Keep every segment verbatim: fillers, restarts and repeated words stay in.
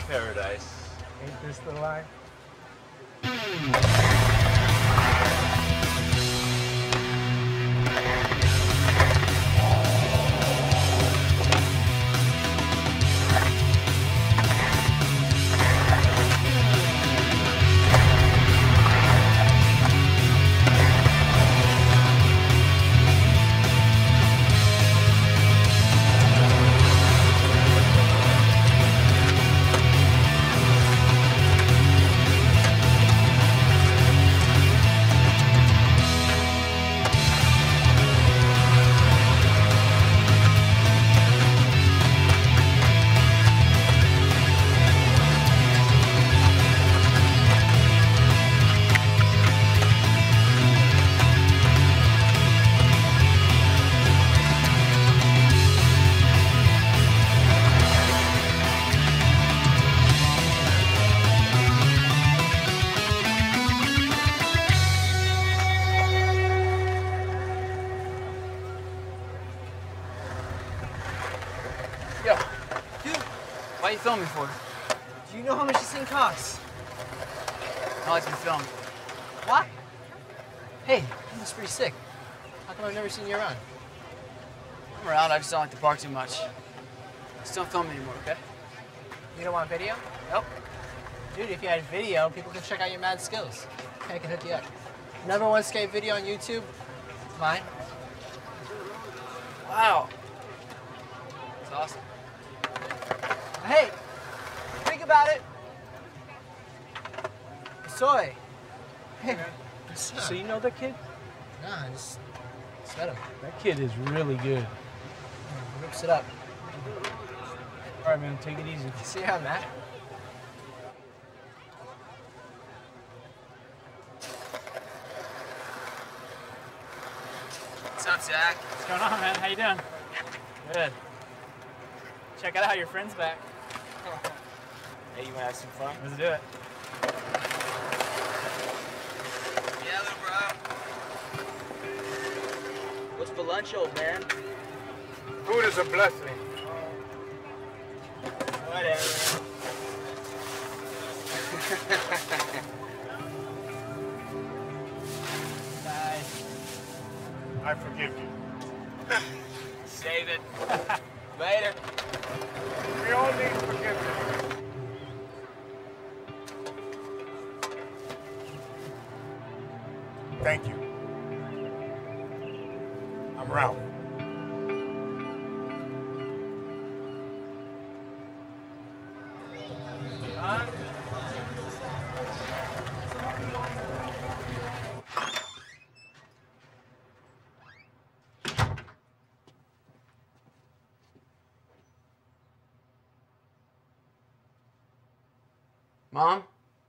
paradise. Ain't this the life? Why are you filming for? Do you know how much this thing costs? I like to be filmed. What? Hey, this is pretty sick. How come I've never seen you around? I'm around, I just don't like to park too much. Just don't film anymore, okay? You don't want video? Nope. Dude, if you had video, people can check out your mad skills. Okay, I can hook you up. Number one skate video on YouTube, mine. Wow. That's awesome. Hey, think about it. Soy. Hey, man. So you know that kid? Nah, I just, just met him. That kid is really good. He rips it up. All right, man, take it easy. See how I'm at? What's up, Zach? What's going on, man? How you doing? Good. Check out how your friend's back. Hey, you wanna have some fun? Let's do it. Yeah, little bro. What's for lunch, old man? Food is a blessing. Whatever. Nice. I forgive you. Save it. Later. We all need forgiveness. Thank you. I'm Ralph. Huh? Mom?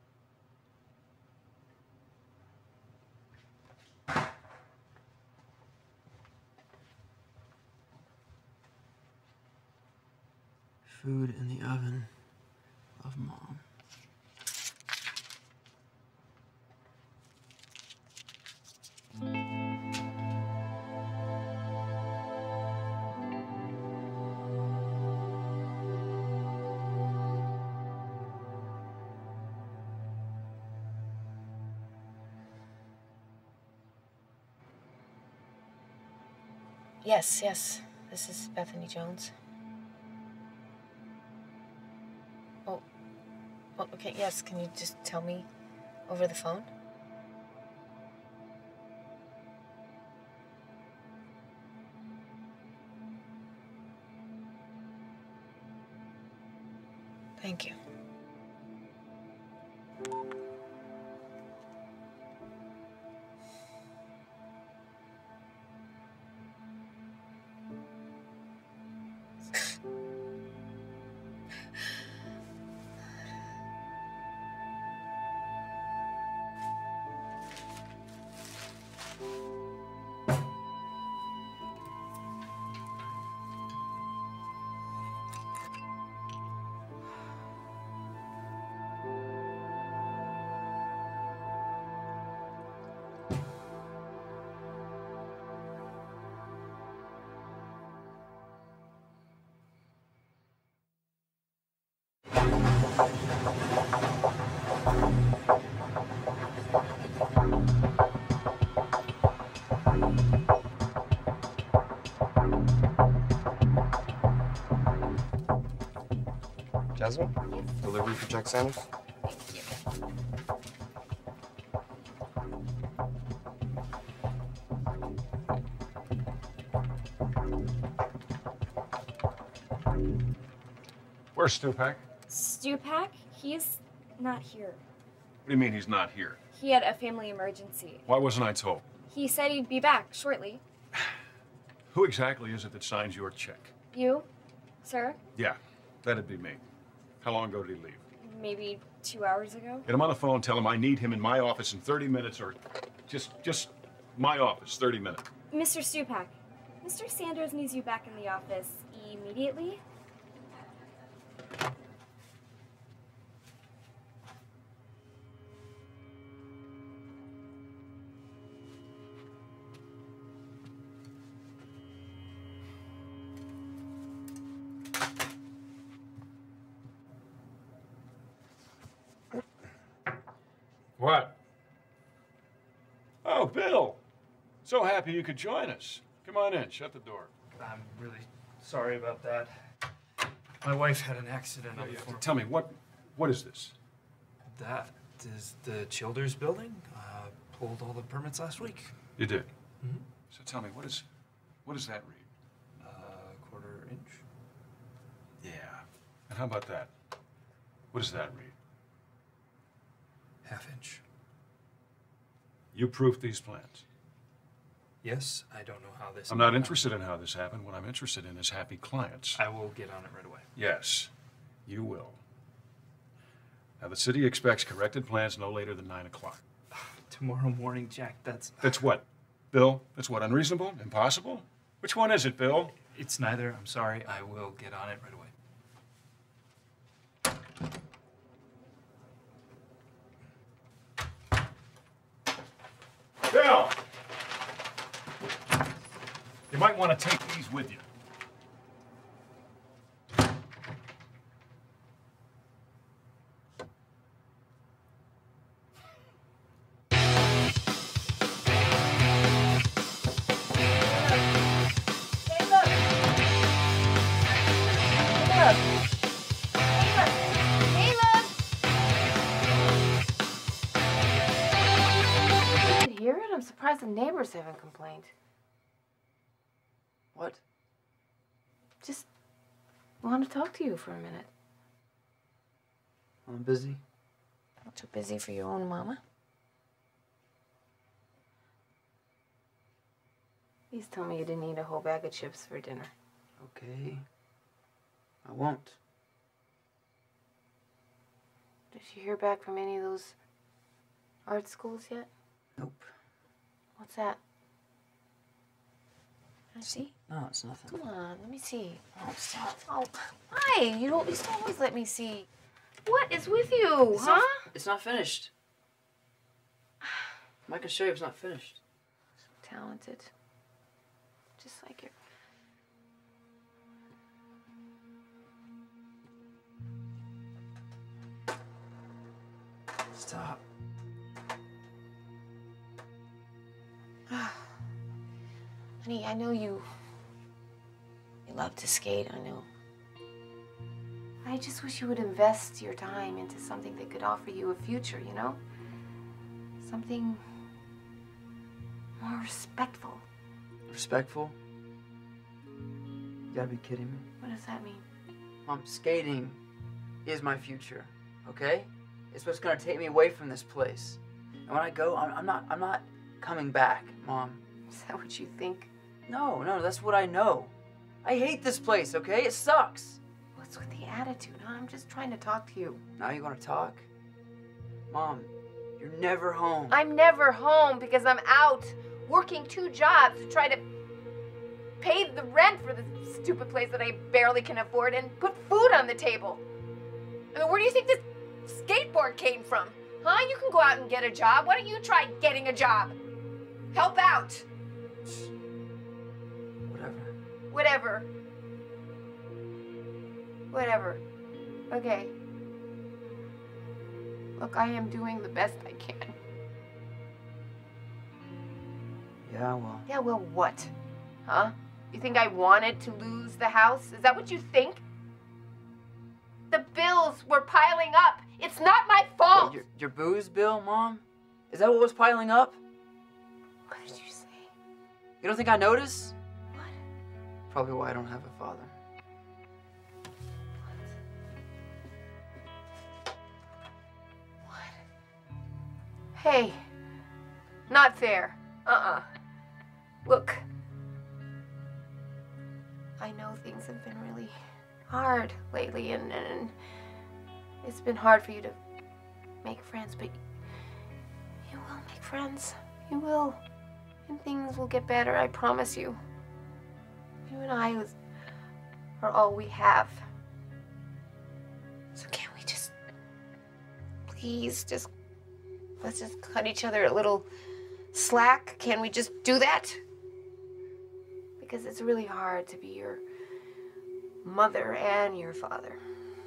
Food in the oven of Mom. Yes, yes. This is Bethany Jones. Oh, well, okay, yes. Can you just tell me over the phone? Thank you. Jasmine? Delivery for Jack Sanders? Where's Stupak? Stupak? He's not here. What do you mean he's not here? He had a family emergency. Why wasn't I told? He said he'd be back shortly. Who exactly is it that signs your check? You, sir? Yeah, that'd be me. How long ago did he leave? Maybe two hours ago. Get him on the phone, tell him I need him in my office in thirty minutes, or just, just my office, thirty minutes. Mister Stupak, Mister Sanders needs you back in the office immediately. What? Oh, Bill. So happy you could join us. Come on in, shut the door. I'm really sorry about that. My wife had an accident Yeah, on yeah. the floor. Tell me, what, what is this? That is the Childers building. Uh, pulled all the permits last week. You did? Mm-hmm. So tell me, what is, what does that read? Uh, quarter inch. Yeah. And how about that? What does that read? Half inch. You proofed these plans. Yes, I don't know how this... I'm not interested in how this happened. What I'm interested in is happy clients. I will get on it right away. Yes, you will. Now, the city expects corrected plans no later than nine o'clock. Tomorrow morning, Jack, that's... That's what, Bill? That's what, unreasonable? Impossible? Which one is it, Bill? It's neither. I'm sorry. I will get on it right away. Bill! You might want to take these with you. I'm surprised the neighbors haven't complained. What? Just want to talk to you for a minute. I'm busy. Not too busy for your own mama. Please tell me you didn't eat a whole bag of chips for dinner. Okay. I won't. Did you hear back from any of those art schools yet? Nope. What's that? Can I see? No, it's nothing. Come on, let me see. Oh, stop. Oh, why? You don't, you don't always let me see. What is with you, It's huh? Not, it's not finished. I can show you it's not finished. So talented. Just like your... Stop. Honey, I know you... You love to skate, I know. I just wish you would invest your time into something that could offer you a future, you know? Something more respectful. Respectful? You gotta be kidding me. What does that mean? Mom, skating is my future, okay? It's what's gonna take me away from this place. And when I go, I'm, I'm not, I'm not coming back, Mom. Is that what you think? No, no, that's what I know. I hate this place, okay? It sucks. What's with the attitude, huh? I'm just trying to talk to you. Now you wanna talk? Mom, you're never home. I'm never home because I'm out working two jobs to try to pay the rent for this stupid place that I barely can afford and put food on the table. I mean, where do you think this skateboard came from? Huh? You can go out and get a job. Why don't you try getting a job? Help out. Whatever. Whatever. Whatever. Okay. Look, I am doing the best I can. Yeah, well. Yeah, well, what? Huh? You think I wanted to lose the house? Is that what you think? The bills were piling up. It's not my fault. What, your, your booze bill, Mom? Is that what was piling up? What did you say? You don't think I noticed? What? Probably why I don't have a father. Hey, not fair. Uh-uh. Look, I know things have been really hard lately, and, and it's been hard for you to make friends, but you will make friends. You will. And things will get better, I promise you. You and I was, are all we have. So can't we just, please, just let's just cut each other a little slack. Can we just do that? Because it's really hard to be your mother and your father.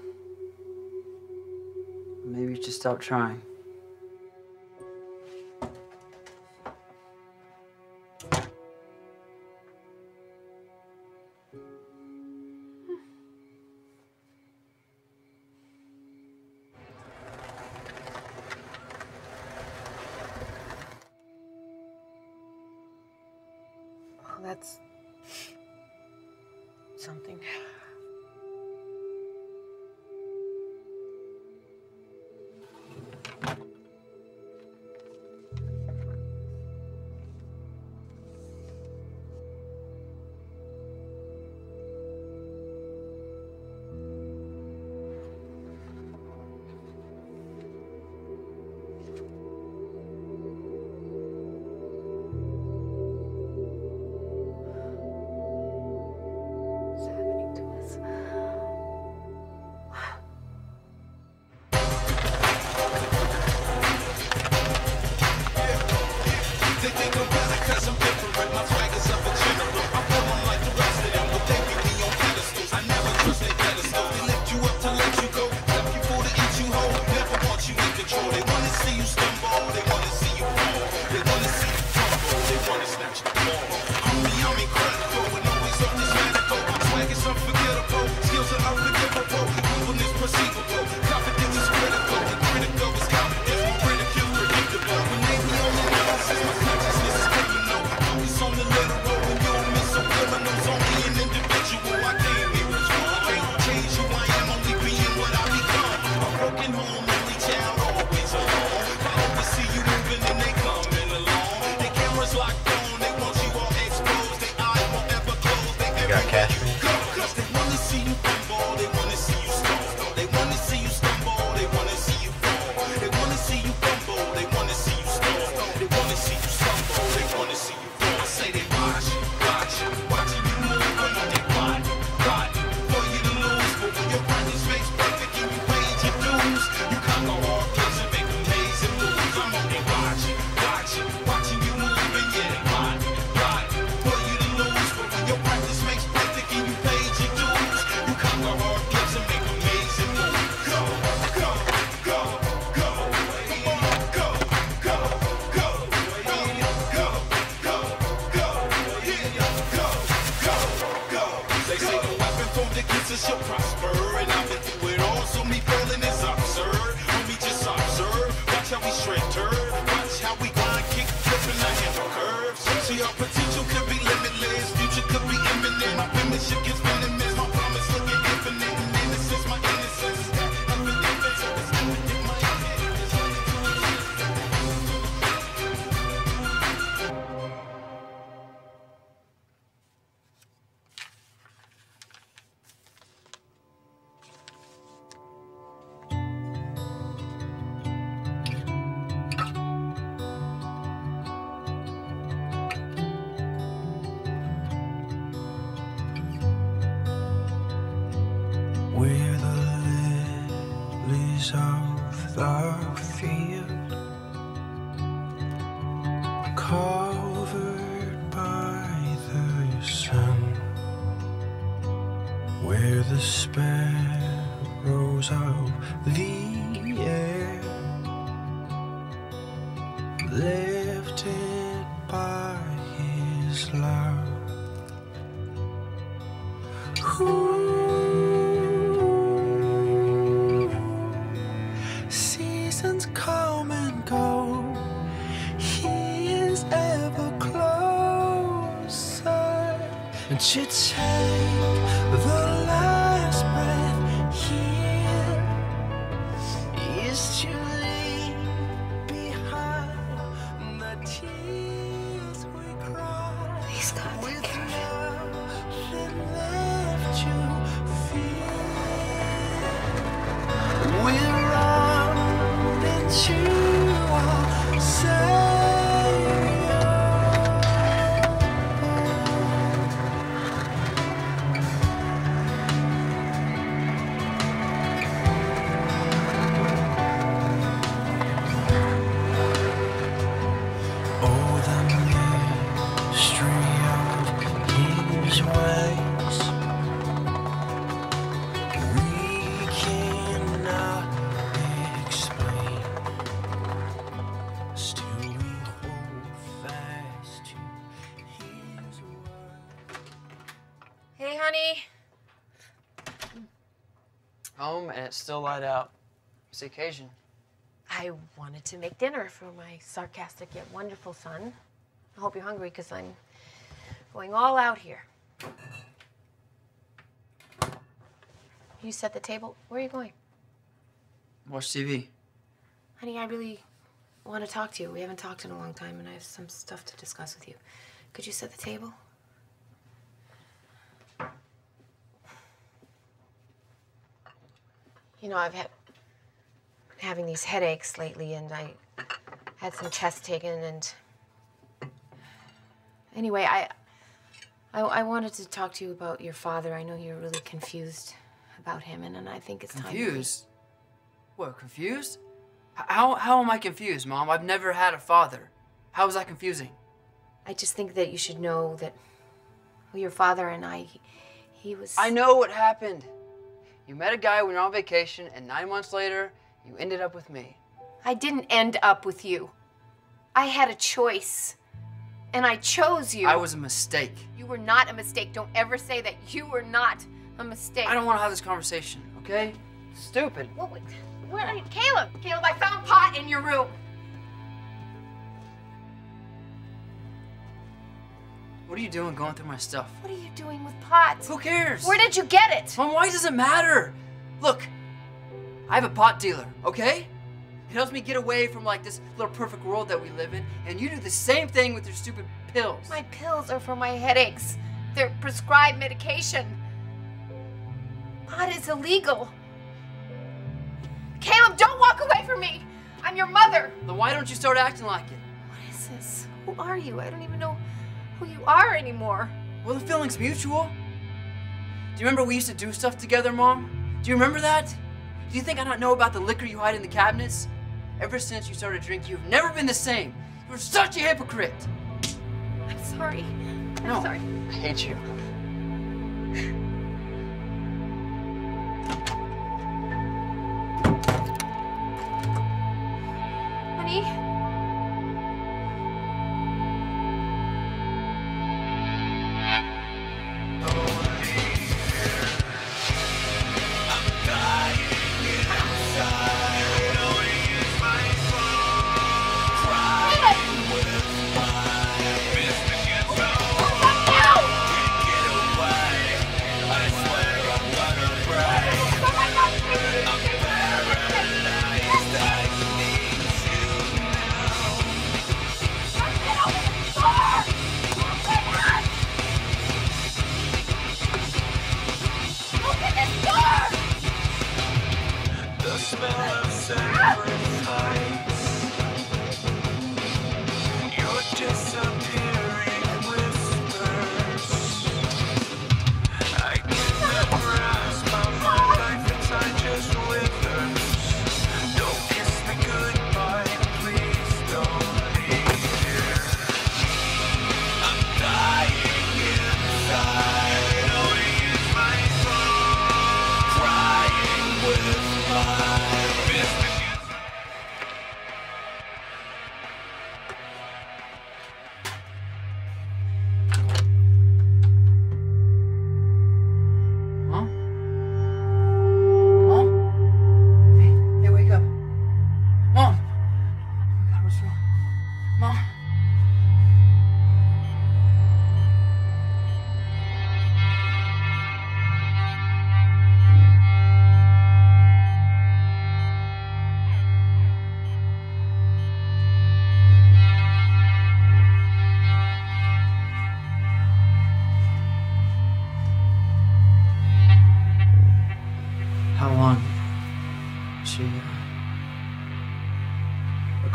Maybe you should stop trying. That's something. of the field, covered by the sun, where the sparrows of the air lifted by his love. Ooh. Won't you take the last breath here? Is to leave behind the tears we cry. Please, God, take care of him. Nothing left to fear. We're on into our Savior. Oh, the mystery of His ways. We cannot explain. Still we hold fast to His word. Hey, honey. Home and it's still light out. It's the occasion. I wanted to make dinner for my sarcastic yet wonderful son. I hope you're hungry because I'm going all out here. You set the table. Where are you going? Watch T V. Honey, I really want to talk to you. We haven't talked in a long time and I have some stuff to discuss with you. Could you set the table? You know, I've had having these headaches lately, and I had some tests taken, and anyway, I, I, I wanted to talk to you about your father. I know you're really confused about him, and, and I think it's time. Confused? What, confused? H- How, how am I confused, Mom? I've never had a father. How is that confusing? I just think that you should know that well, your father and I, he, he was. I know what happened. You met a guy when you're on vacation, and nine months later, you ended up with me. I didn't end up with you. I had a choice, and I chose you. I was a mistake. You were not a mistake. Don't ever say that. You were not a mistake. I don't want to have this conversation, okay? Stupid. What, what, where are you? Caleb! Caleb, I found pot in your room. What are you doing going through my stuff? What are you doing with pot? Who cares? Where did you get it? Mom, why does it matter? Look, I have a pot dealer, okay? It helps me get away from like this little perfect world that we live in, and you do the same thing with your stupid pills. My pills are for my headaches. They're prescribed medication. Pot is illegal. Caleb, don't walk away from me. I'm your mother. Then why don't you start acting like it? What is this? Who are you? I don't even know who you are anymore. Well, the feeling's mutual. Do you remember we used to do stuff together, Mom? Do you remember that? Do you think I don't know about the liquor you hide in the cabinets? Ever since you started drinking, you've never been the same. You're such a hypocrite. I'm sorry. I'm No, sorry. I hate you. Honey? The smell of sacrifice. Your disappearing whispers. I cannot grasp how my life inside just withers. Don't kiss me goodbye, please don't leave here. I'm dying inside. Only is my fault. Crying with my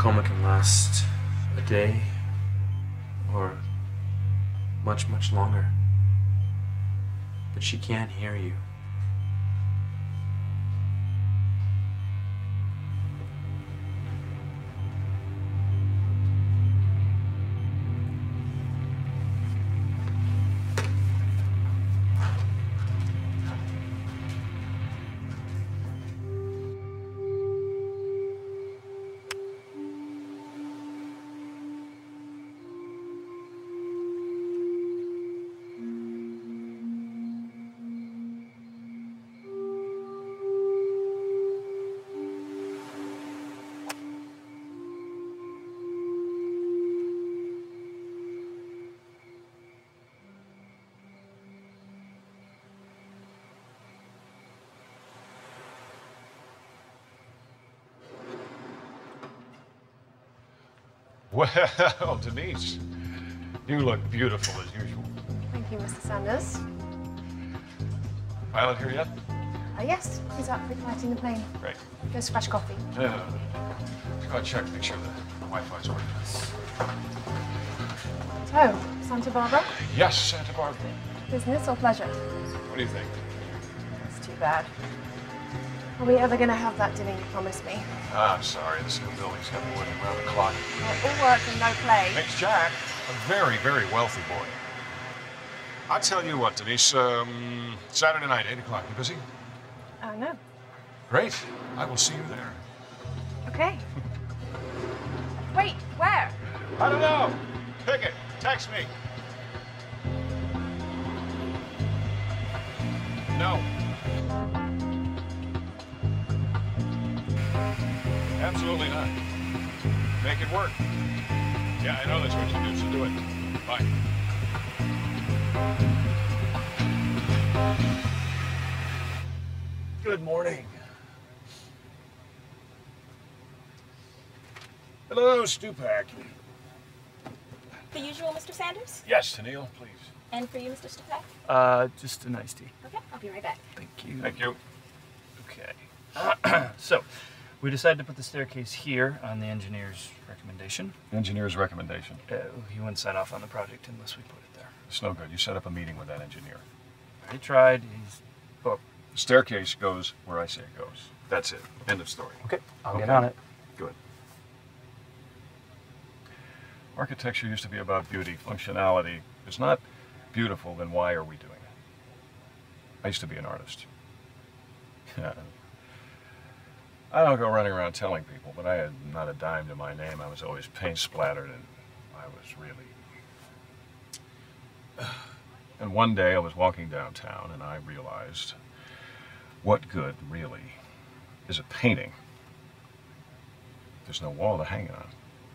coma can last a day or much, much longer. But she can't hear you. Well, Denise, you look beautiful as usual. Thank you, Mister Sanders. Pilot here yet? Uh, yes, he's out pre-flighting the plane. Great. Goes fresh coffee. Yeah. Go and check, make sure the, the Wi-Fi's working. So, Santa Barbara? Yes, Santa Barbara. Business or pleasure? What do you think? That's too bad. Are we ever going to have that dinner you promised me? Ah, I'm sorry, this new building's got more than around the clock. Well, all work and no play. Thanks, Jack. A very, very wealthy boy. I'll tell you what, Denise, um, Saturday night, eight o'clock. You busy? Uh, no. Great. I will see you there. Okay. Wait, where? I don't know. Pick it. Text me. No. Absolutely not. Make it work. Yeah, I know that's what you do, so do it. Bye. Good morning. Hello, Stupak. The usual, Mister Sanders? Yes, Tennille, please. And for you, Mister Stupak? Uh, just an iced tea. Okay, I'll be right back. Thank you. Thank you. Okay. So, we decided to put the staircase here on the engineer's recommendation. Engineer's recommendation. Uh, he wouldn't sign off on the project unless we put it there. It's no good. You set up a meeting with that engineer. He tried. He's booked. The staircase goes where I say it goes. That's it. End of story. Okay, I'll Okay. get on it. Good. Architecture used to be about beauty, functionality. If it's not beautiful, then why are we doing it? I used to be an artist. I don't go running around telling people, but I had not a dime to my name. I was always paint splattered, and I was really... And one day I was walking downtown, and I realized what good, really, is a painting? There's no wall to hang it on.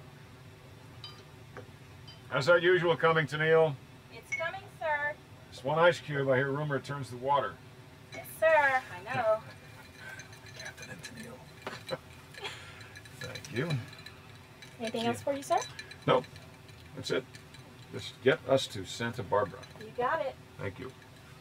How's our usual coming, Tennille? It's coming, sir. Just one ice cube. I hear rumor it turns the water. Yes, sir. I know. Captain and Tennille. Thank you. Anything else for you, sir? Nope. That's it. Just get us to Santa Barbara. You got it. Thank you.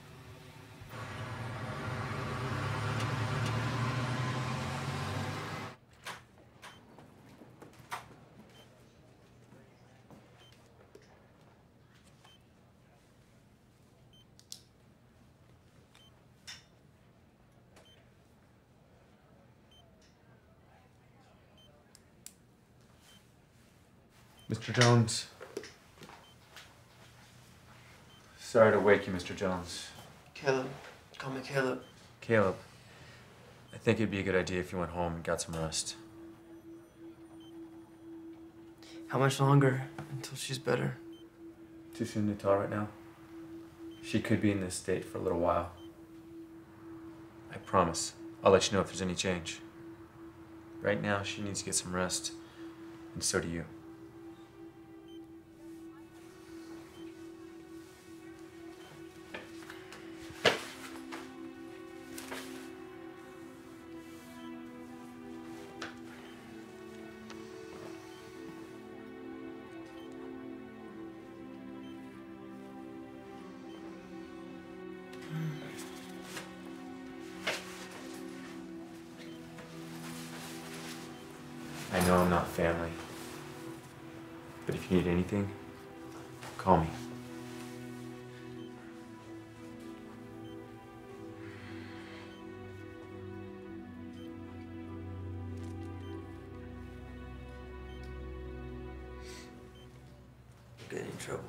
Mister Jones. Sorry to wake you, Mister Jones. Caleb. Call me Caleb. Caleb, I think it'd be a good idea if you went home and got some rest. How much longer until she's better? Too soon to tell right now. She could be in this state for a little while. I promise. I'll let you know if there's any change. Right now, she needs to get some rest, and so do you. I know I'm not family, but if you need anything, call me. Get in trouble.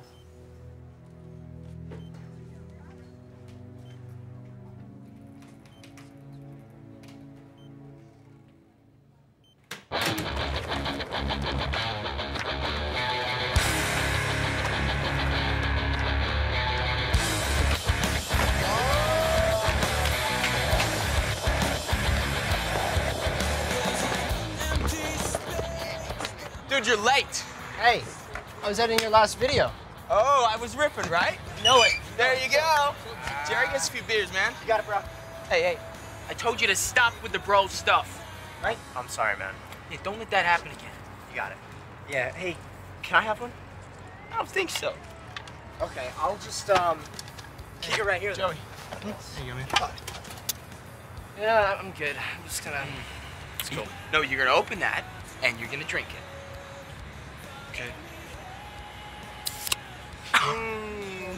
Dude, you're late. Hey, I was editing your last video. Oh, I was ripping, right? You know it. There you go. Jerry gets a few beers, man. You got it, bro. Hey, hey, I told you to stop with the bro stuff, right? I'm sorry, man. Yeah, don't let that happen again. You got it. Yeah, hey, can I have one? I don't think so. Okay, I'll just, um, kick it right here. Joey. There you go, man. Yeah, I'm good. I'm just gonna... Let's go. No, you're gonna open that, and you're gonna drink it. Okay. Mm.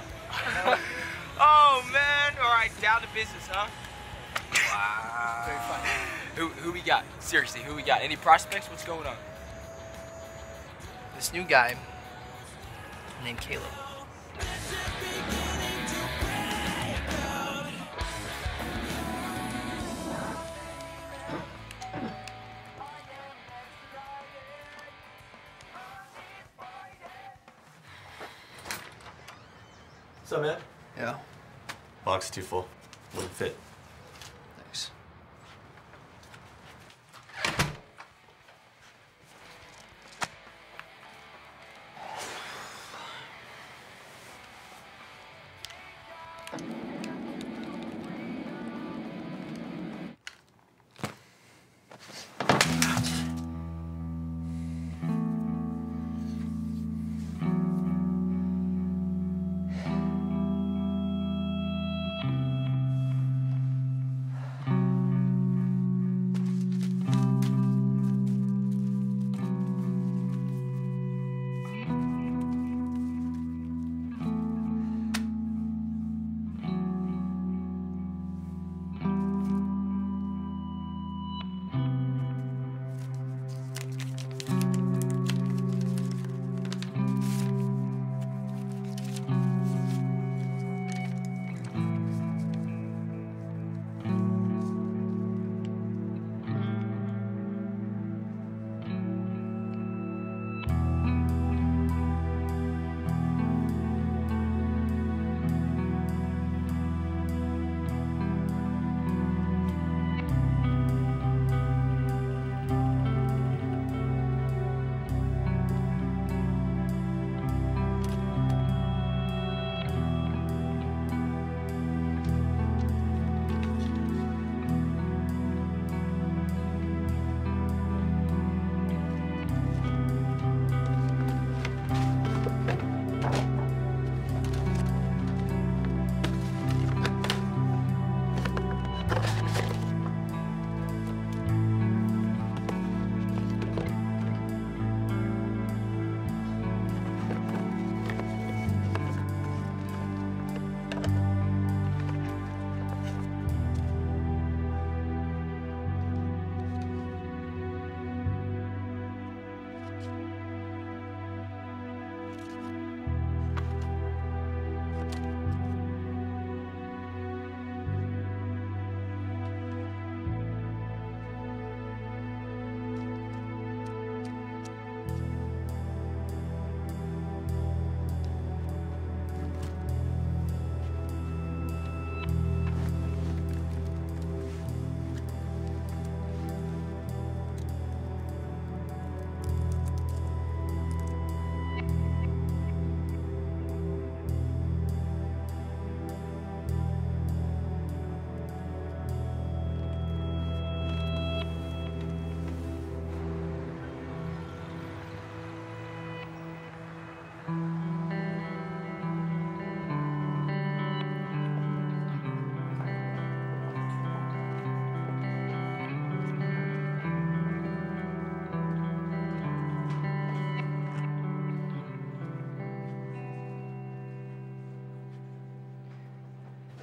Oh, man. All right, down to business, huh? Wow. Very funny. Who, who we got? Seriously, who we got? Any prospects? What's going on? This new guy named Caleb. What's up, man? Yeah. Box too full. Wouldn't fit. Thanks.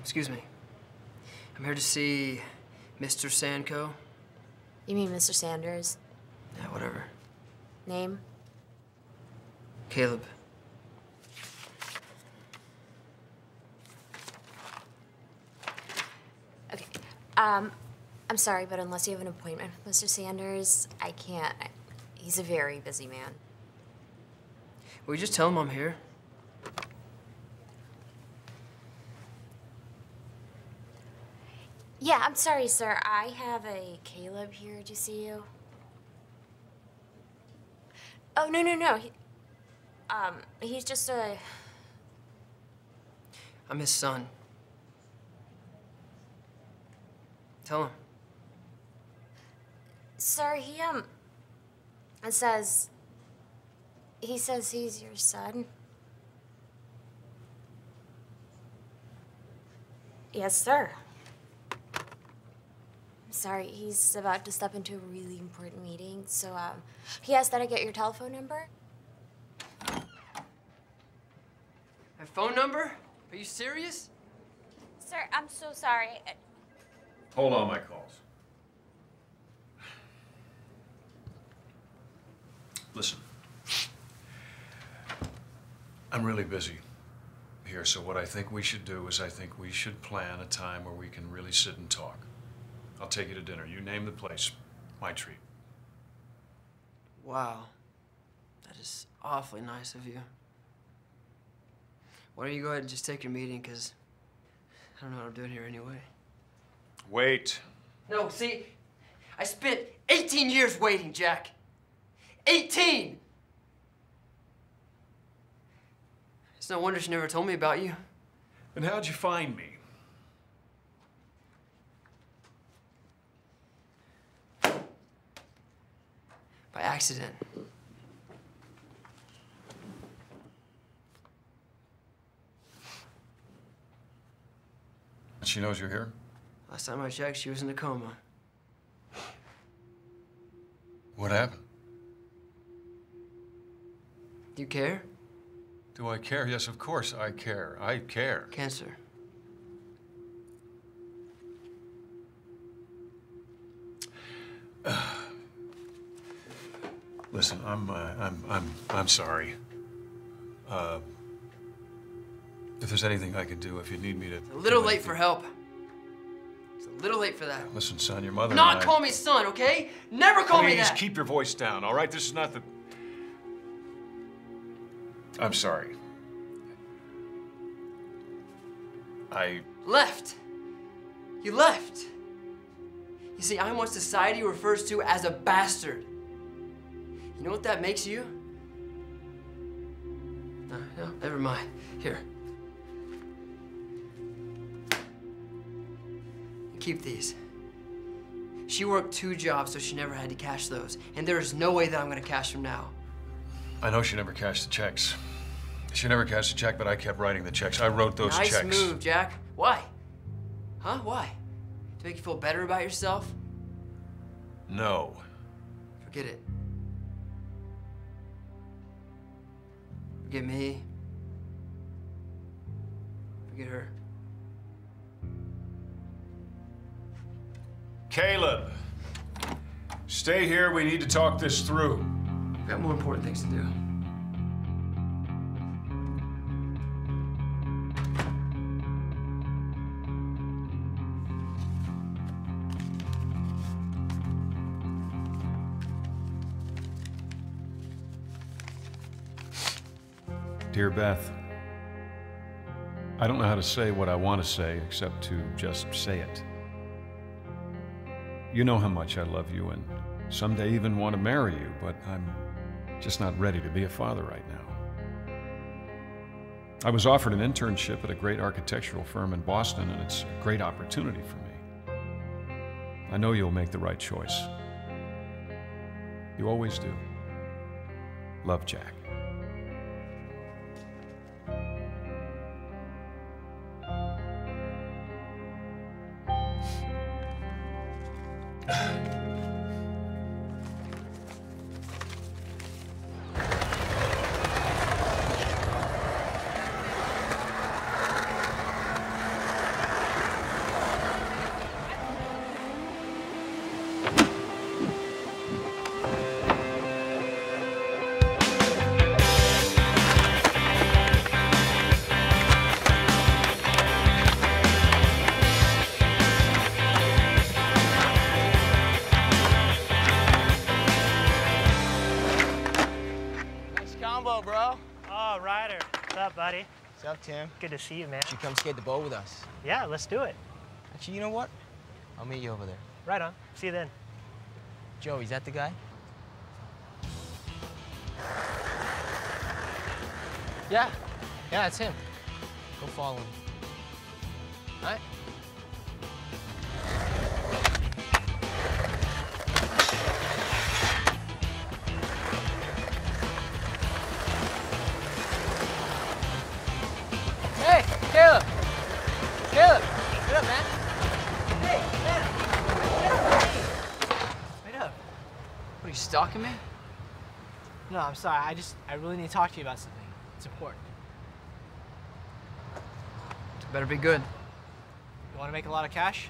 Excuse me. I'm here to see Mister Sanko. You mean Mister Sanders? Yeah, whatever. Name? Caleb. Okay. Um, I'm sorry, but unless you have an appointment with Mister Sanders, I can't. I, he's a very busy man. Will you just tell him I'm here? Yeah, I'm sorry, sir. I have a Caleb here to see you. Oh, no, no, no. He, um, he's just a... I'm his son. Tell him. Sir, he, um, says... He says he's your son. Yes, sir. Sorry, he's about to step into a really important meeting, so, um, he asked that I get your telephone number. My phone number? Are you serious? Sir, I'm so sorry. Hold on my calls. Listen. I'm really busy here, so what I think we should do is I think we should plan a time where we can really sit and talk. I'll take you to dinner. You name the place. My treat. Wow. That is awfully nice of you. Why don't you go ahead and just take your meeting, because I don't know what I'm doing here anyway. Wait. No, see, I spent eighteen years waiting, Jack. eighteen! It's no wonder she never told me about you. And how'd you find me? By accident. She knows you're here? Last time I checked, she was in a coma. What happened? Do you care? Do I care? Yes, of course I care. I care. Cancer. Listen, I'm, uh, I'm, I'm, I'm sorry. Uh, if there's anything I can do, if you need me to... It's a little late for help. It's a little late for that. Listen, son, your mother Not and I... call me son, okay? Never call Please, me that! Please, keep your voice down, all right? This is not the... I'm sorry. I... Left. You left. You see, I'm what society refers to as a bastard. You know what that makes you? No, no, never mind. Here. Keep these. She worked two jobs, so she never had to cash those. And there is no way that I'm gonna cash them now. I know she never cashed the checks. She never cashed the check, but I kept writing the checks. I wrote those nice checks. Nice move, Jack. Why? Huh? Why? To make you feel better about yourself? No. Forget it. Forget me. Forget her. Caleb, stay here. We need to talk this through. I've got more important things to do. Dear Beth, I don't know how to say what I want to say except to just say it. You know how much I love you and someday even want to marry you, but I'm just not ready to be a father right now. I was offered an internship at a great architectural firm in Boston, and it's a great opportunity for me. I know you'll make the right choice. You always do. Love, Jack. buddy. What's up, Tim? Good to see you, man. You should come skate the boat with us. Yeah, let's do it. Actually, you know what? I'll meet you over there. Right on. See you then. Joey, is that the guy? Yeah. Yeah, it's him. Go follow him. All right. Hey, Caleb! Caleb! Wait up, man. Hey, man! Wait up. What, are you stalking me? No, I'm sorry. I just, I really need to talk to you about something. It's important. It better be good. You want to make a lot of cash?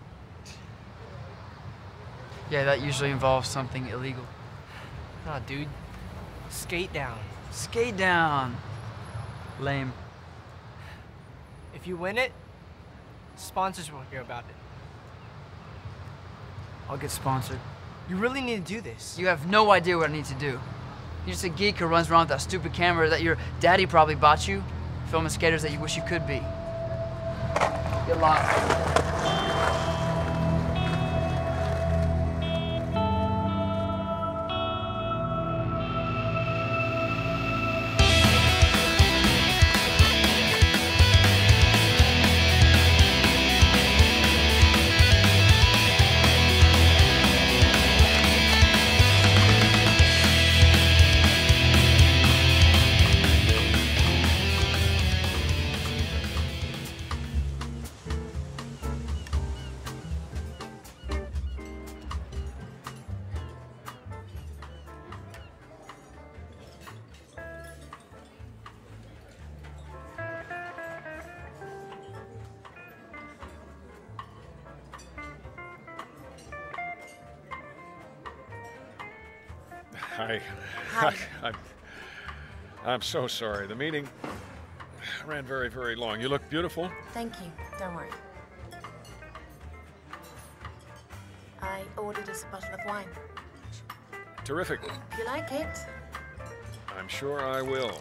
Yeah, that usually involves something illegal. No, dude. Skate down. Skate down. Lame. If you win it, sponsors will hear about it. I'll get sponsored. You really need to do this. You have no idea what I need to do. You're just a geek who runs around with that stupid camera that your daddy probably bought you, filming skaters that you wish you could be. Get lost. Hi. Hi. I'm, I'm so sorry. The meeting ran very, very long. You look beautiful. Thank you. Don't worry. I ordered us a bottle of wine. Terrific. You like it? I'm sure I will.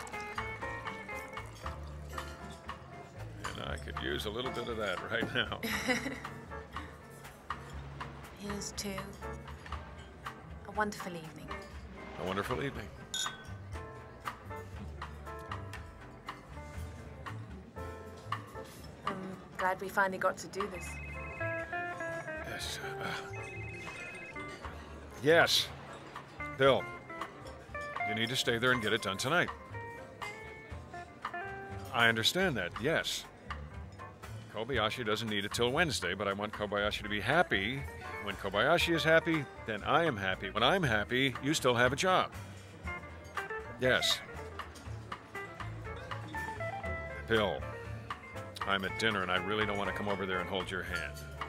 And I could use a little bit of that right now. Here's to a wonderful evening. A wonderful evening. I'm glad we finally got to do this. Yes. Uh, yes. Bill, you need to stay there and get it done tonight. I understand that, yes. Kobayashi doesn't need it till Wednesday, but I want Kobayashi to be happy. When Kobayashi is happy, then I am happy. When I'm happy, you still have a job. Yes. Bill, I'm at dinner and I really don't want to come over there and hold your hand.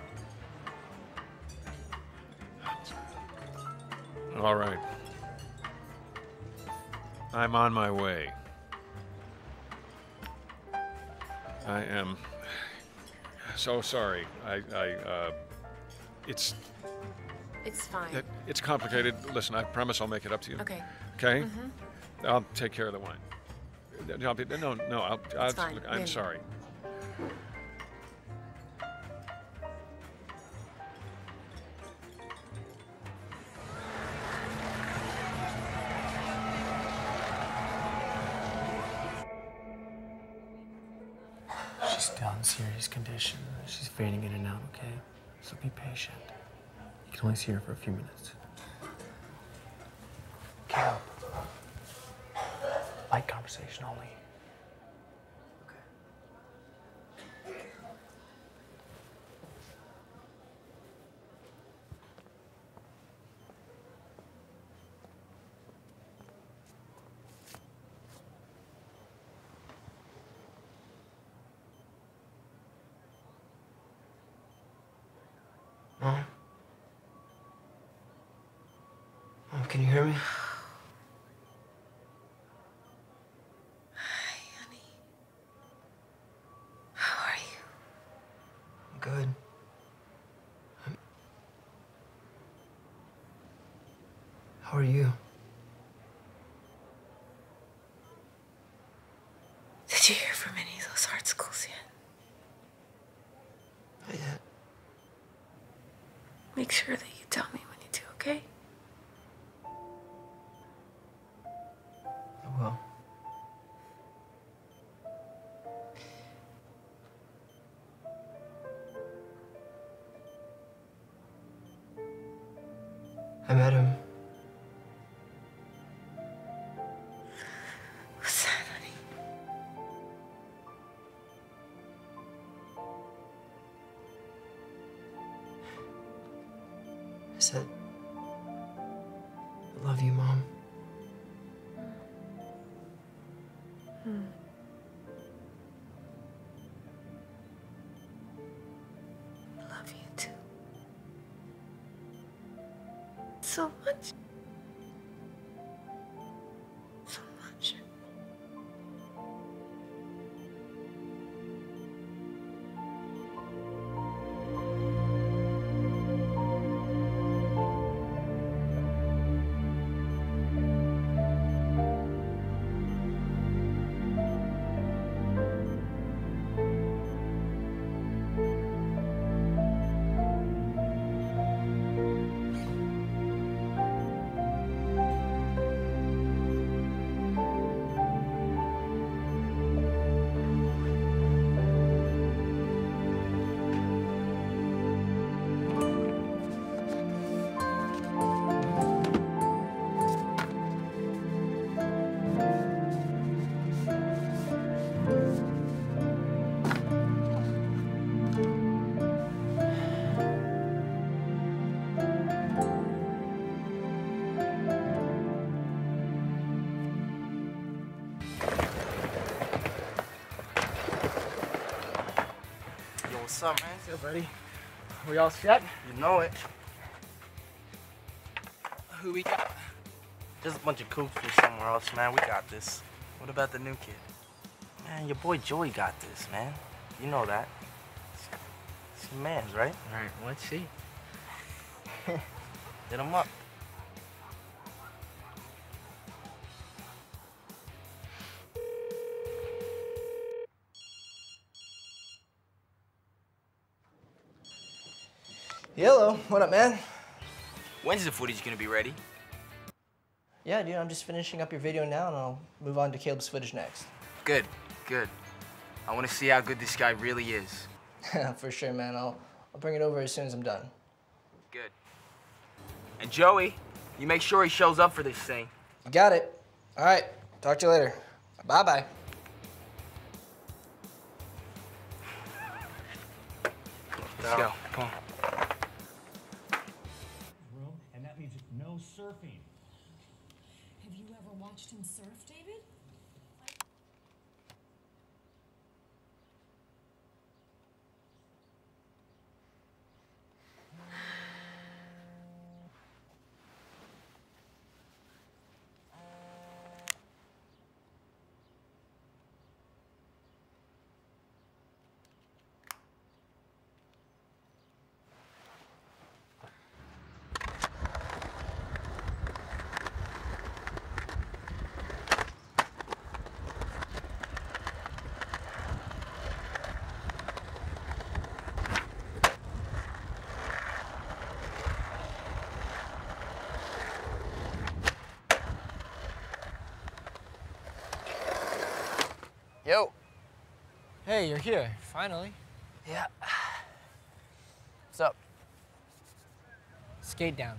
All right. I'm on my way. I am so sorry. I, I, uh, it's... It's fine. It, it's complicated. Listen, I promise I'll make it up to you. Okay. Okay? Mm-hmm. I'll take care of the wine. No, no, no I'll, I'll, fine, look, I'm really. sorry. She's still in serious condition. She's fading in and out, okay? So be patient. You can only see her for a few minutes. Caleb. Light conversation only. Mom? Mom, can you hear me? Hi, honey. How are you? I'm good. I'm... How are you? Did you hear make sure that you tell me when you do, okay? I will. I met him. What's that, honey? I said, I love you, Mom. Hmm. I love you too. So much. So much. What's up, man? What's up, buddy? We all set? You know it. Who we got? Just a bunch of coops from somewhere else, man. We got this. What about the new kid? Man, your boy Joey got this, man. You know that. It's, it's your man's, right? All right, let's see. Hit him up. Hello, what up, man? When's the footage gonna be ready? Yeah, dude, I'm just finishing up your video now, and I'll move on to Caleb's footage next. Good, good. I want to see how good this guy really is. For sure, man. I'll, I'll bring it over as soon as I'm done. Good. And Joey, you make sure he shows up for this thing. You got it. All right, talk to you later. Bye-bye. Let's go, come on. And that means no surfing. Have you ever watched him surf, David? Yo. Hey, you're here, finally. Yeah. What's up? Skate down.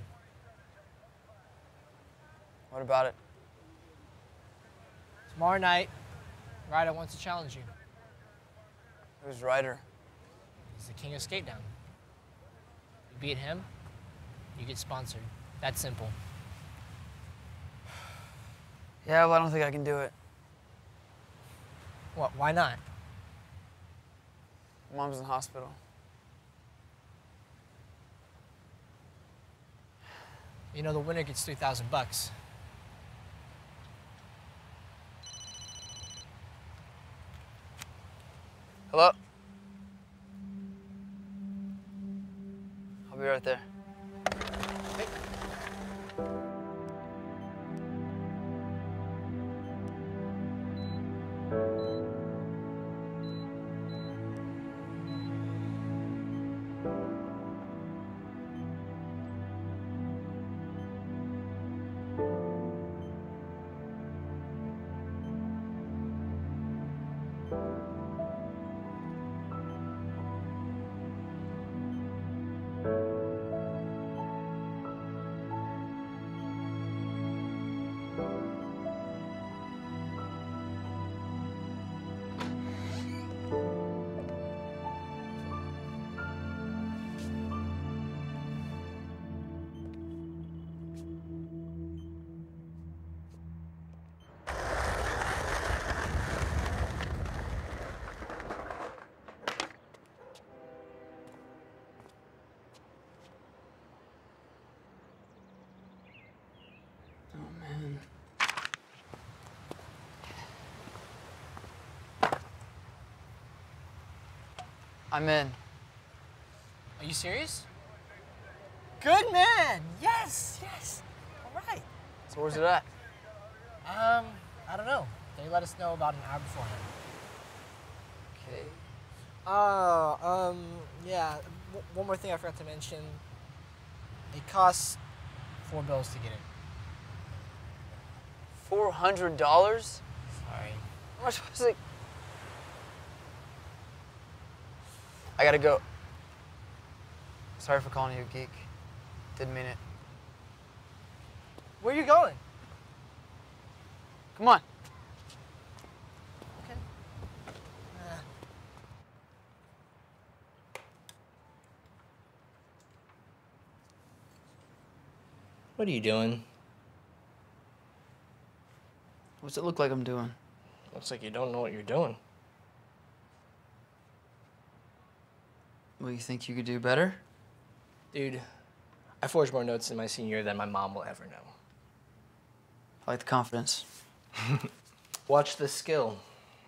What about it? Tomorrow night, Ryder wants to challenge you. Who's Ryder? He's the king of skate down. You beat him, you get sponsored. That's simple. Yeah, well, I don't think I can do it. What, why not? Mom's in the hospital. You know, the winner gets three thousand bucks. Hello? I'll be right there. I'm in. Are you serious? Good man. Yes, yes. All right. So where's it at? Um, I don't know. They let us know about an hour beforehand. Okay. Oh, um, yeah. W one more thing I forgot to mention. It costs four bills to get in. Four hundred dollars? Sorry. How am I supposed to? I gotta go. Sorry for calling you a geek. Didn't mean it. Where are you going? Come on. Okay. Uh. What are you doing? What's it look like I'm doing? Looks like you don't know what you're doing. Well, you think you could do better? Dude, I forged more notes in my senior year than my mom will ever know. I like the confidence. Watch the skill.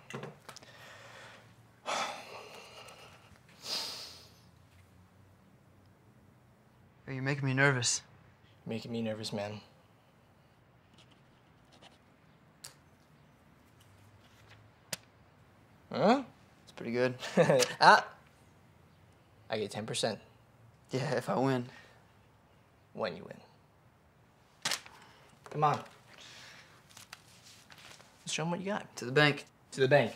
You're making me nervous. Making me nervous, man. Huh? It's pretty good. Ah! I get ten percent. Yeah, if I win. When you win. Come on. Let's show them what you got. To the bank. To the bank.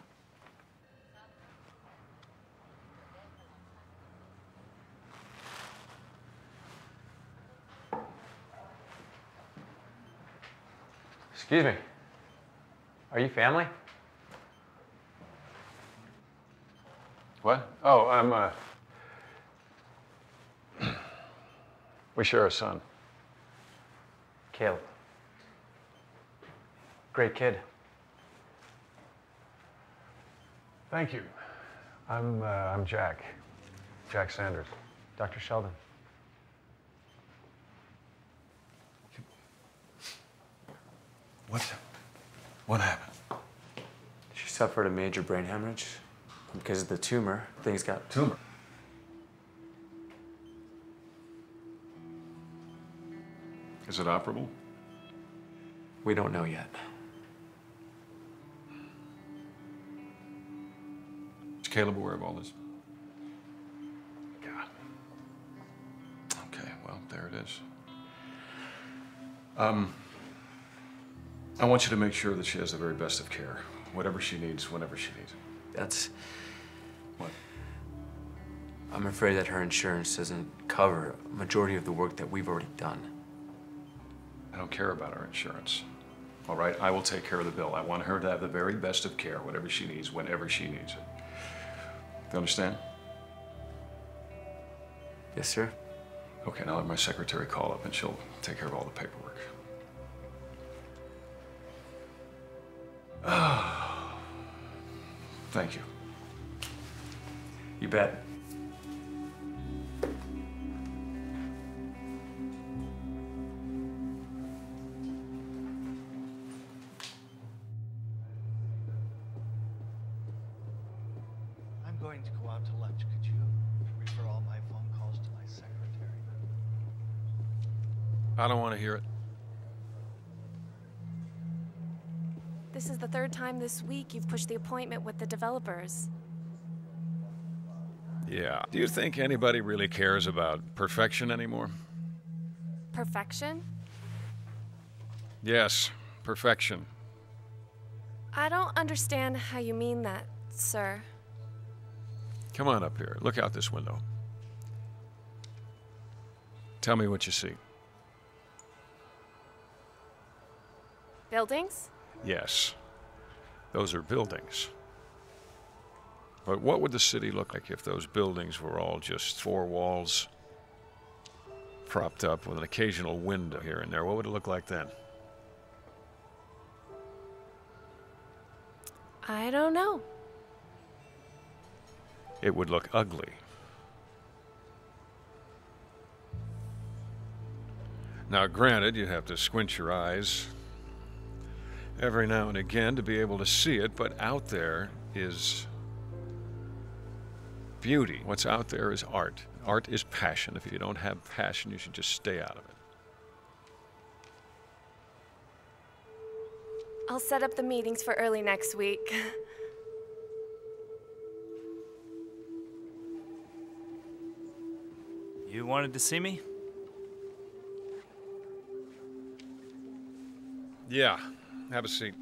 Excuse me. Are you family? What? Oh, I'm, uh... we share a son. Caleb. Great kid. Thank you. I'm, uh, I'm Jack. Jack Sanders. Doctor Sheldon. What? What happened? She suffered a major brain hemorrhage. Because of the tumor, things got... Tumor? Is it operable? We don't know yet. Is Caleb aware of all this? God. Okay, well, there it is. Um, I want you to make sure that she has the very best of care. Whatever she needs, whenever she needs it. That's... What? I'm afraid that her insurance doesn't cover a majority of the work that we've already done. I don't care about our insurance. All right, I will take care of the bill. I want her to have the very best of care, whatever she needs, whenever she needs it. You understand? Yes, sir. Okay, now let my secretary call up and she'll take care of all the paperwork. Thank you. You bet. I'm going to go out to lunch. Could you refer all my phone calls to my secretary? I don't want to hear it. This is the third time this week you've pushed the appointment with the developers. Yeah. Do you think anybody really cares about perfection anymore? Perfection? Yes, perfection. I don't understand how you mean that, sir. Come on up here. Look out this window. Tell me what you see. Buildings? Yes. Those are buildings. But what would the city look like if those buildings were all just four walls propped up with an occasional window here and there? What would it look like then? I don't know. It would look ugly. Now, granted, you'd have to squint your eyes every now and again to be able to see it, but out there is beauty. What's out there is art. Art is passion. If you don't have passion, you should just stay out of it. I'll set up the meetings for early next week. You wanted to see me? Yeah, have a seat.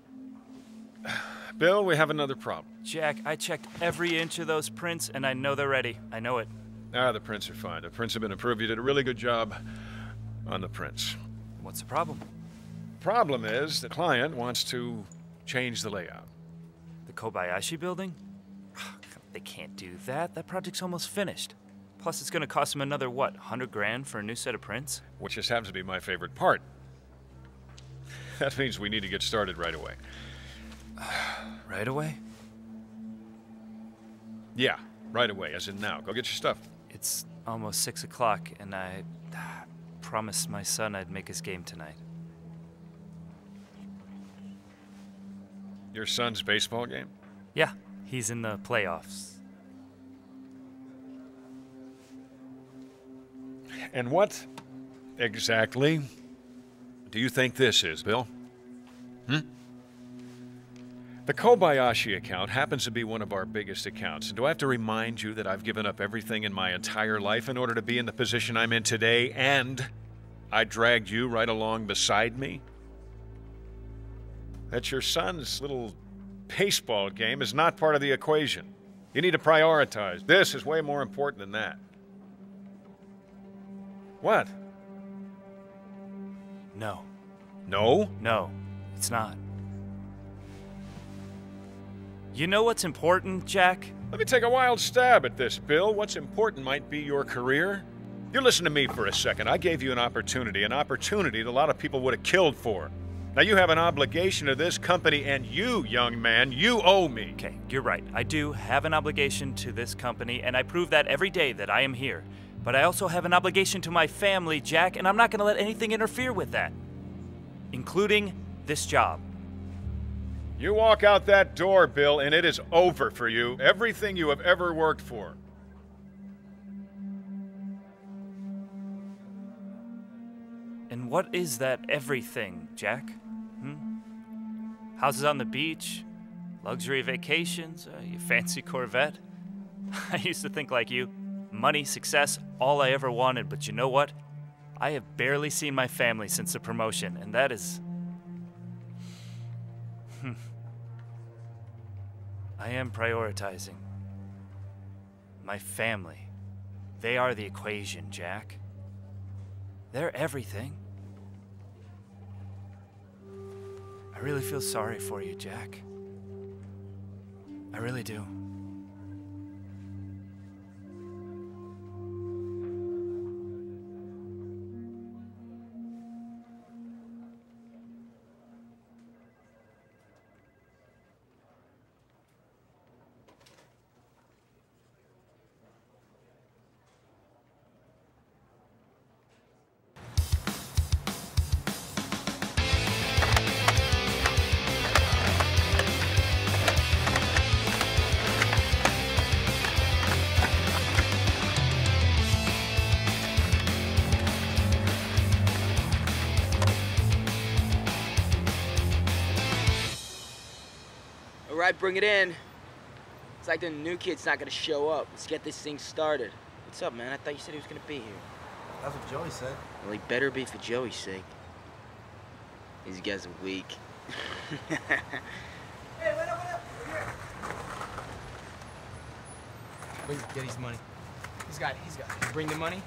Bill, we have another problem. Jack, I checked every inch of those prints, and I know they're ready. I know it. Ah, the prints are fine. The prints have been approved. You did a really good job on the prints. What's the problem? Problem is, the client wants to change the layout. The Kobayashi building? They can't do that. That project's almost finished. Plus, it's gonna cost him another, what, hundred grand for a new set of prints? Which just happens to be my favorite part. That means we need to get started right away. Right away? Yeah, right away, as in now. Go get your stuff. It's almost six o'clock, and I uh, promised my son I'd make his game tonight. Your son's baseball game? Yeah, he's in the playoffs. And what exactly do you think this is, Bill? Hmm? The Kobayashi account happens to be one of our biggest accounts. And do I have to remind you that I've given up everything in my entire life in order to be in the position I'm in today, and I dragged you right along beside me? That your son's little baseball game is not part of the equation. You need to prioritize. This is way more important than that. What? No. No? No, it's not. You know what's important, Jack? Let me take a wild stab at this, Bill. What's important might be your career. You listen to me for a second. I gave you an opportunity, an opportunity that a lot of people would have killed for. Now you have an obligation to this company, and you, young man, you owe me. Okay, you're right. I do have an obligation to this company, and I prove that every day that I am here. But I also have an obligation to my family, Jack, and I'm not going to let anything interfere with that, including this job. You walk out that door, Bill, and it is over for you. Everything you have ever worked for. And what is that everything, Jack? Hmm? Houses on the beach? Luxury vacations? Uh, your fancy Corvette? I used to think like you. Money, success, all I ever wanted, but you know what? I have barely seen my family since the promotion, and that is... I am prioritizing. My family. They are the equation, Jack. They're everything. I really feel sorry for you, Jack. I really do. All right, bring it in. It's like the new kid's not gonna show up. Let's get this thing started. What's up, man? I thought you said he was gonna be here. That's what Joey said. Well, he better be for Joey's sake. These guys are weak. Hey, wait up, wait up. Here. Wait, get his money. He's got it, he's got it. Bring the money.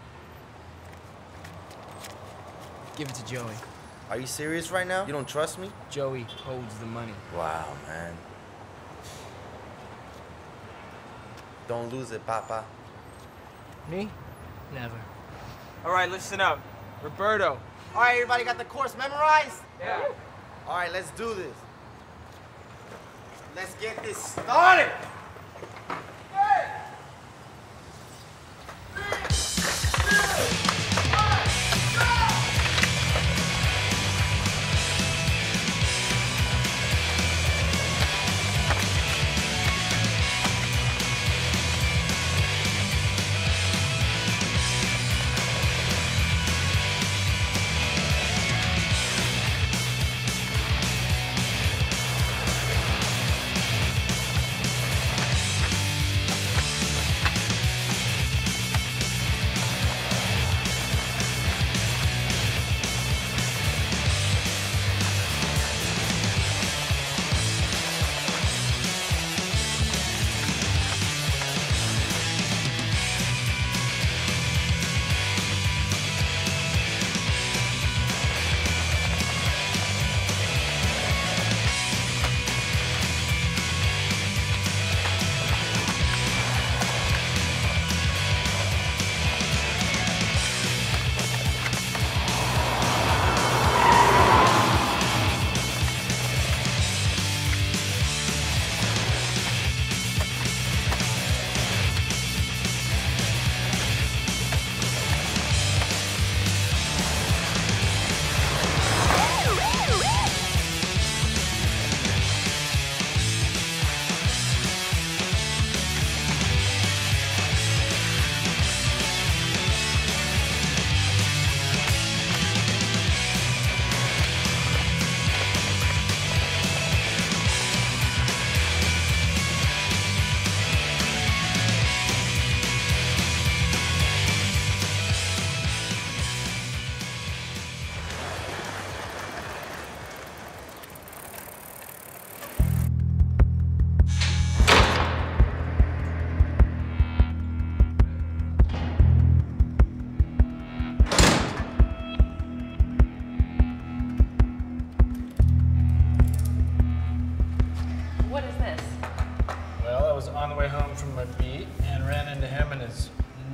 Give it to Joey. Are you serious right now? You don't trust me? Joey holds the money. Wow, man. Don't lose it, Papa. Me? Never. All right, listen up. Roberto. All right, everybody got the course memorized? Yeah. All right, let's do this. Let's get this started.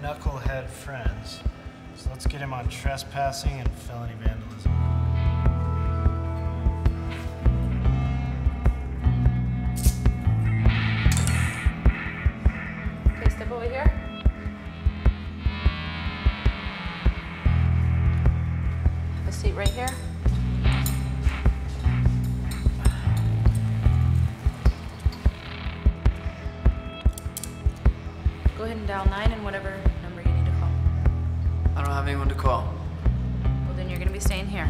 knucklehead friends. So let's get him on trespassing and felony vandalism. Okay, step over here. Have a seat right here. Go ahead and dial nine and whatever number you need to call. I don't have anyone to call. Well, then you're gonna be staying here.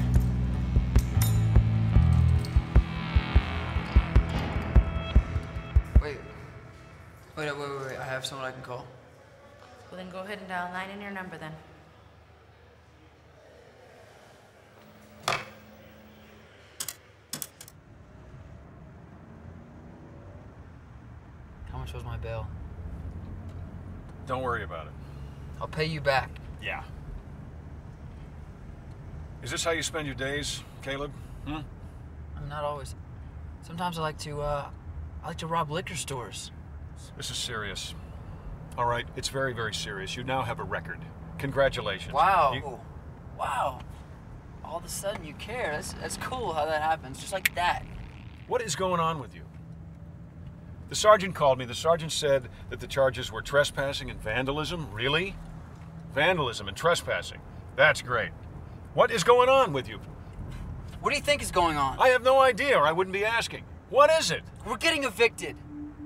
Wait. Wait, wait, wait, wait. I have someone I can call. Well, then go ahead and dial nine and your number then. How much was my bail? Don't worry about it. I'll pay you back. Yeah. Is this how you spend your days, Caleb? Hmm? I'm not always. Sometimes I like to, uh, I like to rob liquor stores. This is serious. All right, it's very, very serious. You now have a record. Congratulations. Wow. You... Wow. All of a sudden you care. That's, that's cool how that happens, just like that. What is going on with you? The sergeant called me. The sergeant said that the charges were trespassing and vandalism. Really? Vandalism and trespassing. That's great. What is going on with you? What do you think is going on? I have no idea, or I wouldn't be asking. What is it? We're getting evicted.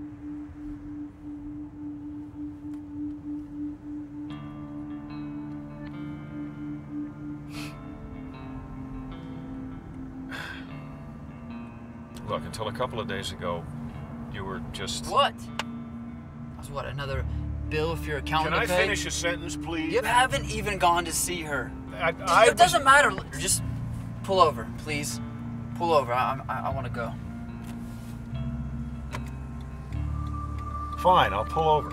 Look, until a couple of days ago, you were just... What? That was what, another bill for your accountant Can I to pay? finish a sentence, please? You haven't even gone to see her. I, I it doesn't was... matter. Just pull over, please. Pull over. I, I, I want to go. Fine, I'll pull over.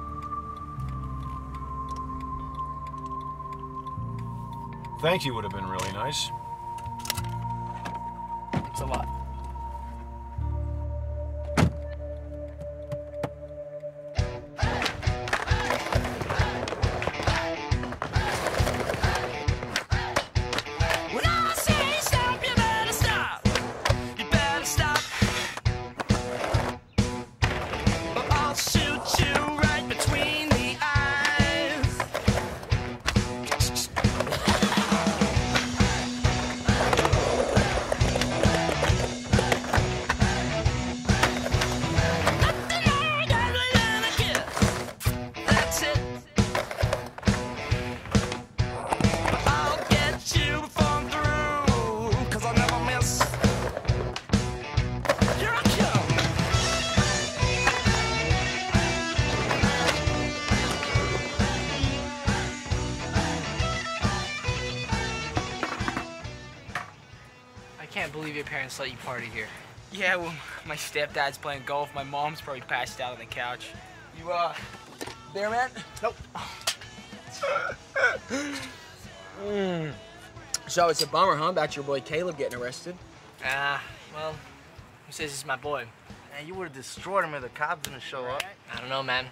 Thank you would have been really nice. Thanks a lot. I can't believe your parents let you party here. Yeah, well, my stepdad's playing golf. My mom's probably passed out on the couch. You, uh, there, man? Nope. mm. So it's a bummer, huh, about your boy Caleb getting arrested? Ah, uh, well, who says he's my boy? Man, you would have destroyed him if the cops didn't show up. I don't know, man.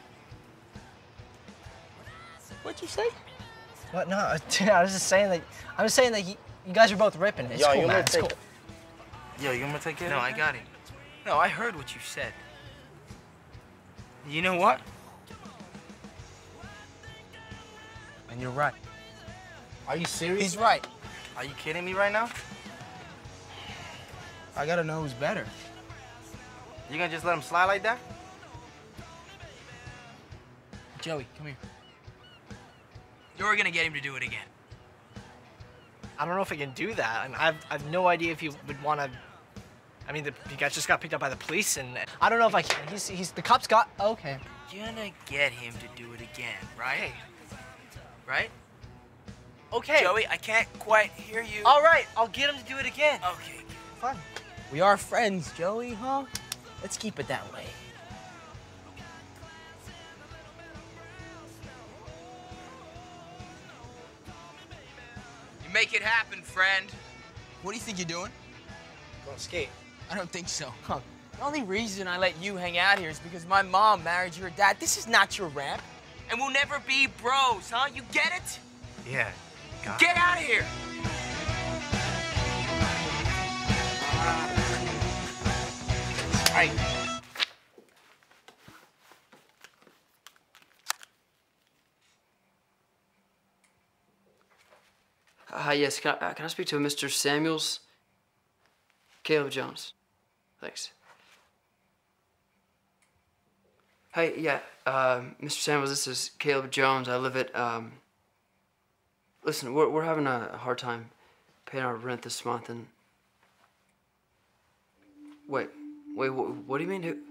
What'd you say? What? No, I was just saying that. I was saying that he, you guys are both ripping it. It's Yo, cool, you man. gonna It's take cool. Yo, you want me to take care No, of I it? got him. No, I heard what you said. You know what? And you're right. Are you serious? He's right. Are you kidding me right now? I gotta know who's better. You gonna just let him slide like that? Joey, come here. You're gonna get him to do it again. I don't know if I can do that. I mean, I've, I've no idea if he would want to. I mean, the, you guys just got picked up by the police, and I don't know if I can. He's, he's the cops got. Okay. You're gonna get him to do it again, right? Right? Okay. Joey, I can't quite hear you. All right, I'll get him to do it again. Okay. Fine. We are friends, Joey, huh? Let's keep it that way. You make it happen, friend. What do you think you're doing? Going to skate. I don't think so. Huh. The only reason I let you hang out here is because my mom married your dad. This is not your ramp. and we'll never be bros, huh? You get it? Yeah, got Get out of here! Right. Hi, yes, can I, uh, can I speak to Mister Samuels? Caleb Jones. Thanks. Hey, yeah, uh, Mister Samuels, this is Caleb Jones. I live at, um... Listen, we're, we're having a hard time paying our rent this month, and... Wait, wait, wh what do you mean, who?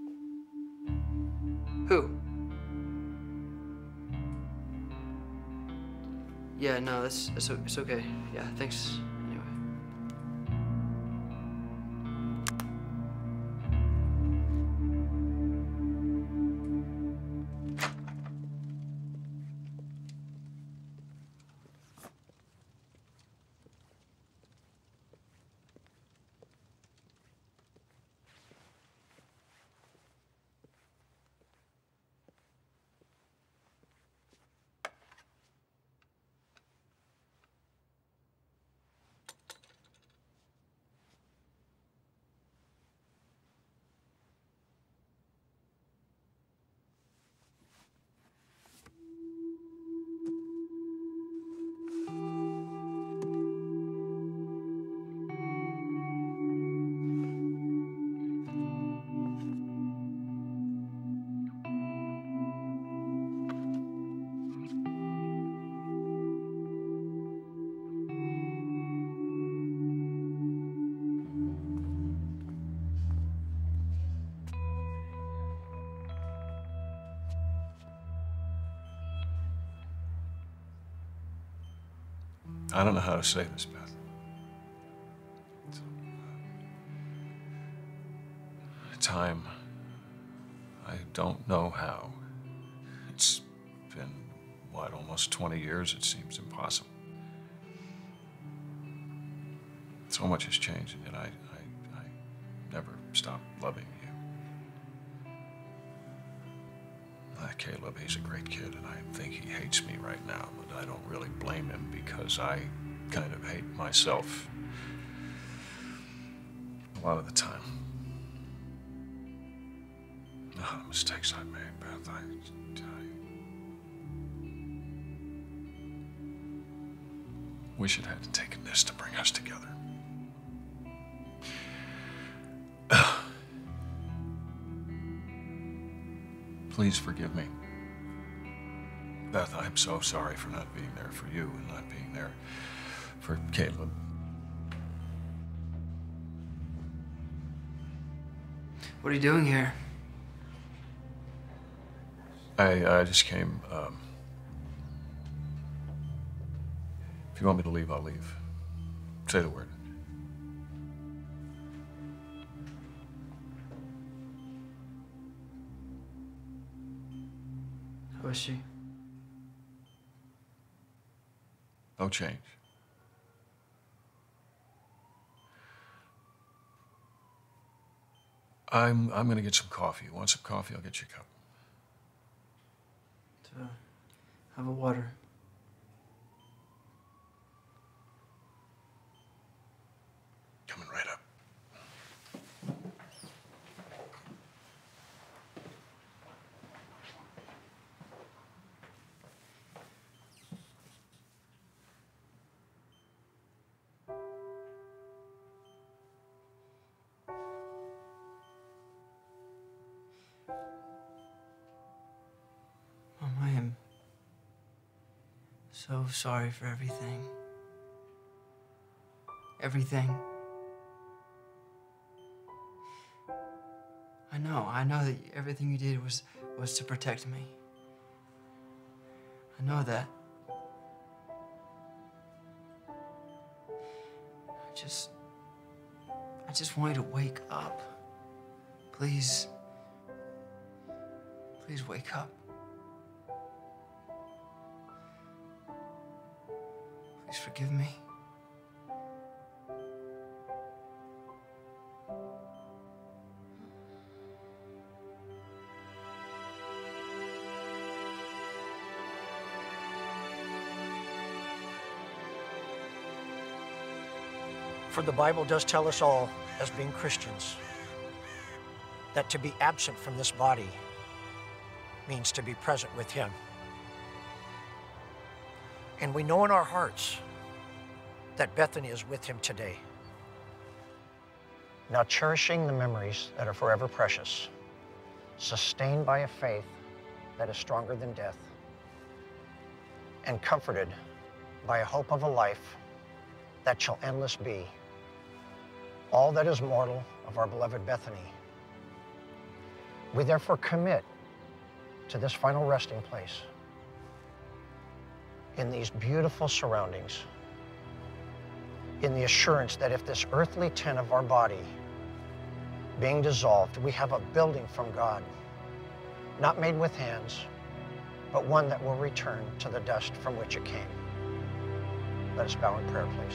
Who? Yeah, no, that's, that's it's okay. Yeah, thanks. Anyway. I don't know how to say this, Beth. Time. I don't know how. It's been, what, almost twenty years? It seems impossible. So much has changed, and yet I, I, I never stopped loving you. Uh, Caleb, he's a great kid, and I think he hates me right now, but I don't really blame him because I kind of hate myself a lot of the time. Oh, the mistakes I made, Beth, I, I wish it had taken this to bring us together. Please forgive me. Beth, I'm so sorry for not being there for you and not being there for Caleb. What are you doing here? I, I just came, um, if you want me to leave, I'll leave. Say the word. How is she? No change. I'm, I'm gonna get some coffee. You want some coffee? I'll get you a cup. Uh, have a water. Coming right up. Mom, I am so sorry for everything. Everything. I know, I know that everything you did was, was to protect me. I know that. I just, I just want you to wake up. Please, please wake up. Please forgive me. For the Bible does tell us all, as being Christians, that to be absent from this body means to be present with Him. And we know in our hearts that Bethany is with Him today. Now cherishing the memories that are forever precious, sustained by a faith that is stronger than death, and comforted by a hope of a life that shall endless be, all that is mortal of our beloved Bethany. We therefore commit to this final resting place in these beautiful surroundings, in the assurance that if this earthly tent of our body being dissolved, we have a building from God, not made with hands, but one that will return to the dust from which it came. Let us bow in prayer, please.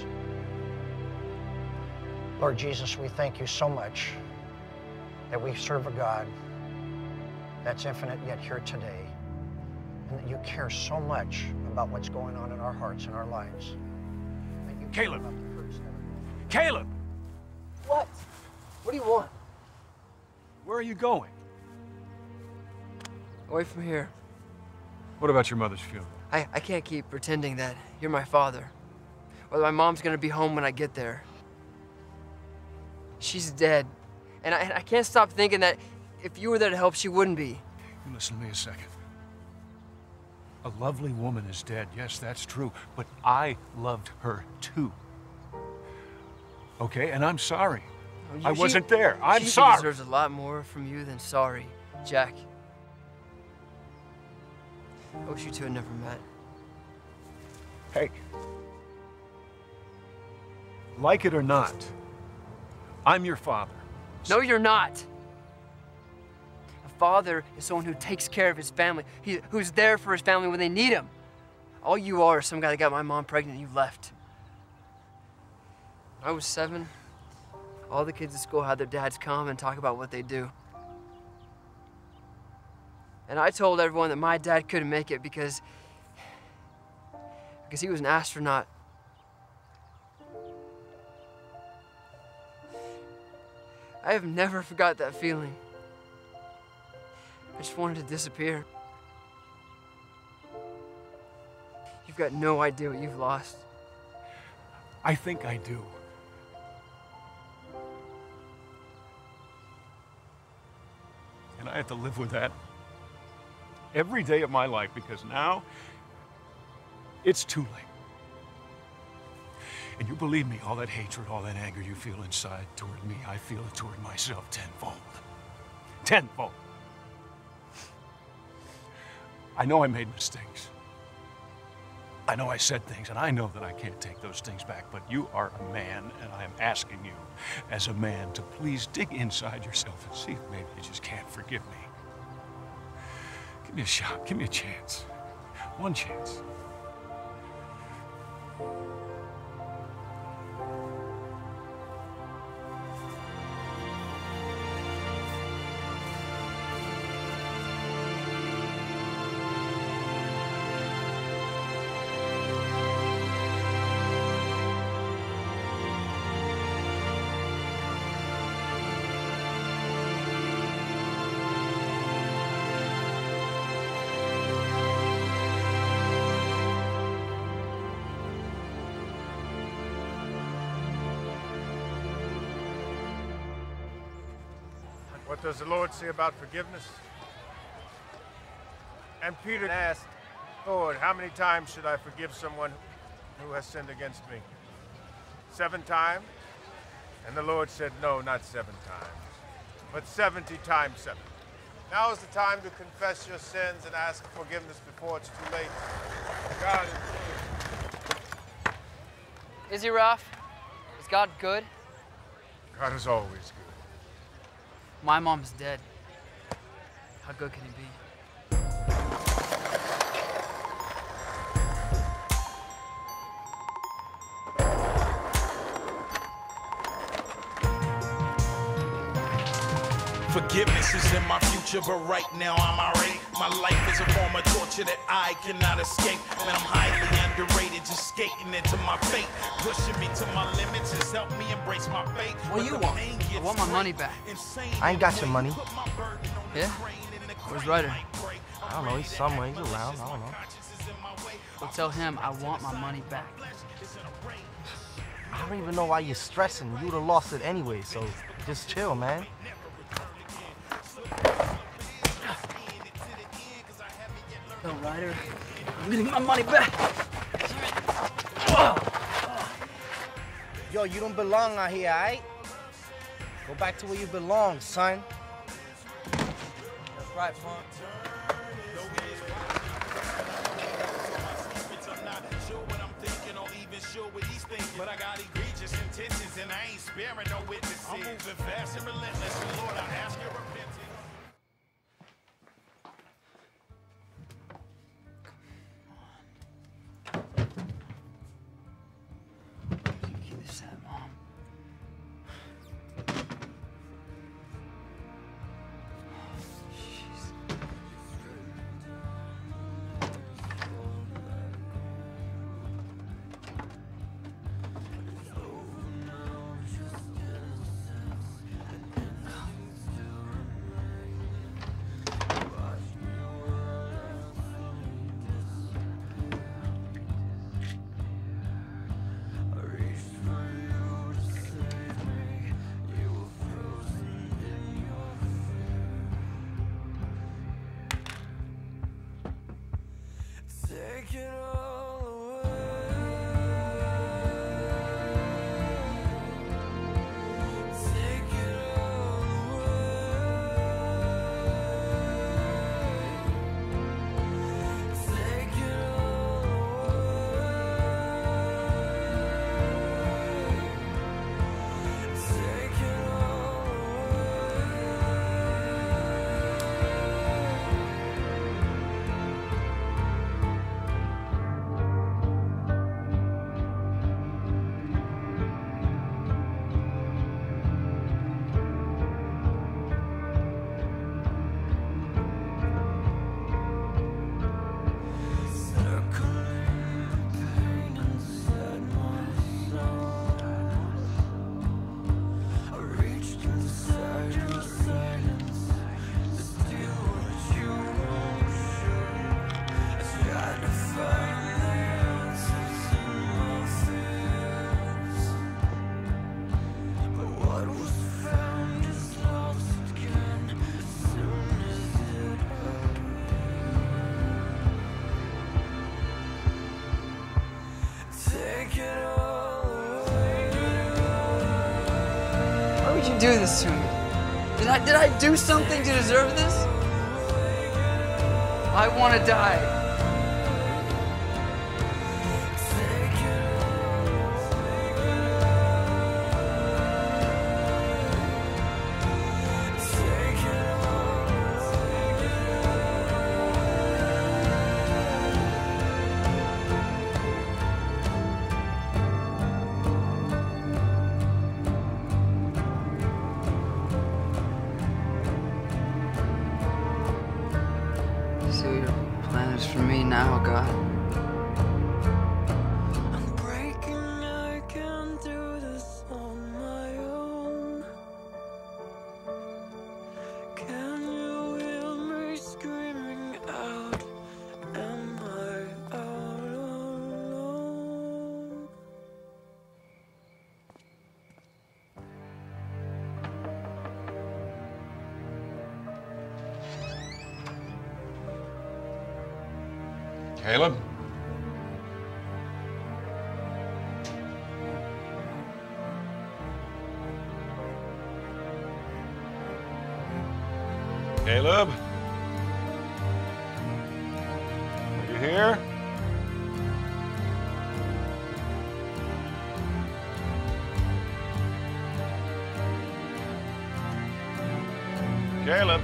Lord Jesus, we thank you so much that we serve a God that's infinite yet here today, and that you care so much about what's going on in our hearts and our lives. That you Caleb! care about the hurts that are- Caleb! What? What do you want? Where are you going? Away from here. What about your mother's funeral? I, I can't keep pretending that you're my father, or that my mom's gonna be home when I get there. She's dead, and I, I can't stop thinking that if you were there to help, she wouldn't be. You listen to me a second. A lovely woman is dead, yes, that's true, but I loved her too. Okay, and I'm sorry. You- I she- wasn't there. I'm she sorry. deserves a lot more from you than sorry, Jack. I wish you two had never met. Hey, like it or not, I'm your father. No, you're not. A father is someone who takes care of his family, he, who's there for his family when they need him. All you are is some guy that got my mom pregnant and you left. I was seven. All the kids at school had their dads come and talk about what they do. And I told everyone that my dad couldn't make it because, because he was an astronaut. I have never forgot that feeling. I just wanted to disappear. You've got no idea what you've lost. I think I do. And I have to live with that every day of my life because now it's too late. And you believe me, all that hatred, all that anger you feel inside toward me, I feel it toward myself tenfold. Tenfold. I know I made mistakes. I know I said things, and I know that I can't take those things back, but you are a man, and I am asking you, as a man, to please dig inside yourself and see if maybe you just can't forgive me. Give me a shot. Give me a chance. One chance. What does the Lord say about forgiveness? And Peter asked, Lord, how many times should I forgive someone who has sinned against me? Seven times? And the Lord said, no, not seven times, but seventy times seven. Now is the time to confess your sins and ask forgiveness before it's too late. God is good. Is he rough? Is God good? God is always good. My mom's dead. How good can he be? Forgiveness is in my future, but right now I'm irate. My life is a form of torture that I cannot escape. And I'm highly underrated, just skating into my fate. Pushing me to my limits has helped me embrace my fate. What do you want? I want my money back. I ain't got your money. Yeah? Where's Ryder? I don't know, he's somewhere, he's around, I don't know. Well, tell him I want my money back. I don't even know why you're stressing. You would've lost it anyway, so just chill, man. Yo, Ryder, I'm getting my money back. Yo, you don't belong out here, alright? Go back to where you belong, son. That's right, punk. But I got egregious intentions and I ain't sparing no witnesses. I'm moving fast and relentless. Lord, I ask your repentance. Keep this hat, Mom. Take it all away. Take it all away. Take it all away. Take it all Why would you do this to me? Did I, did I do something to deserve this? I want to die. So your plan is for me now, God. I'm breaking, I can't do this on my own. Can you hear me screaming out? Am I out alone? Caleb? Caleb? Are you here? Caleb?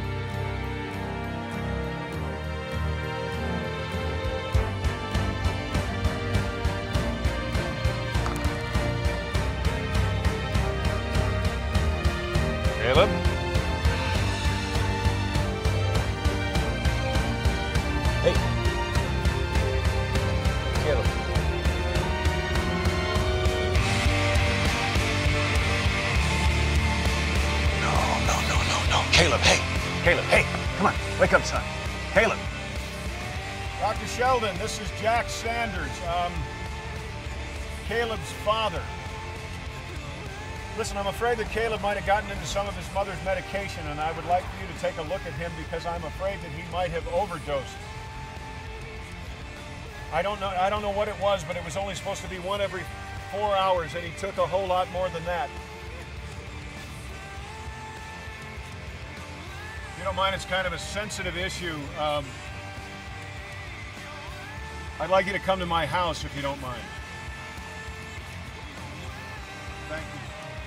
Caleb? Wake up, son. Caleb. Doctor Sheldon, this is Jack Sanders, um, Caleb's father. Listen, I'm afraid that Caleb might have gotten into some of his mother's medication, and I would like for you to take a look at him because I'm afraid that he might have overdosed. I don't know, I don't know what it was, but it was only supposed to be one every four hours, and he took a whole lot more than that. If you don't mind, it's kind of a sensitive issue. Um, I'd like you to come to my house if you don't mind. Thank you.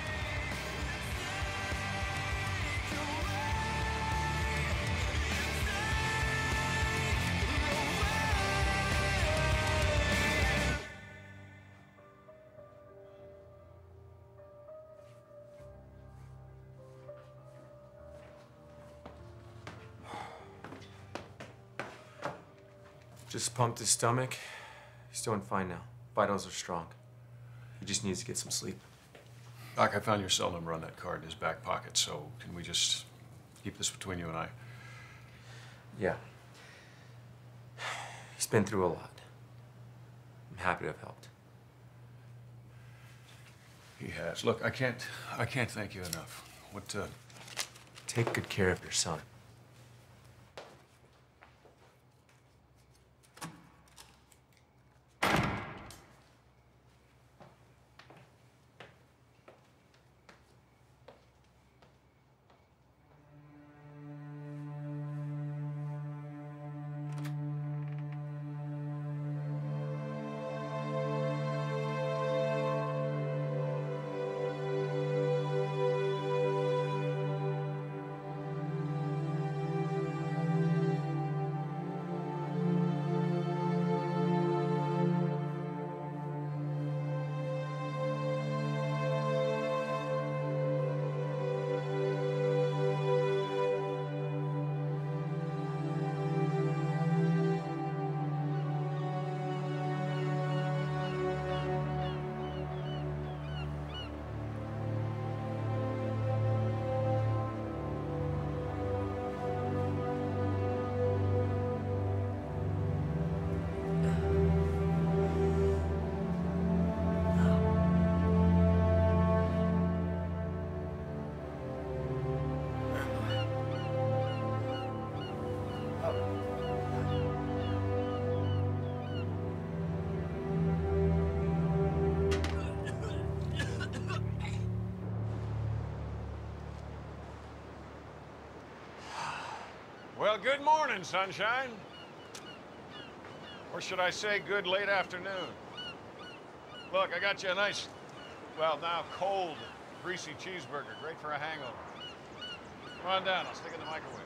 Just pumped his stomach. He's doing fine now. Vitals are strong. He just needs to get some sleep. Doc, I found your cell number on that card in his back pocket, so can we just keep this between you and I? Yeah. He's been through a lot. I'm happy to have helped. He has. Look, I can't, I can't thank you enough. What, uh... Take good care of your son. Well, good morning, sunshine. Or should I say good late afternoon? Look, I got you a nice, well, now cold, greasy cheeseburger. Great for a hangover. Come on down, I'll stick it in the microwave.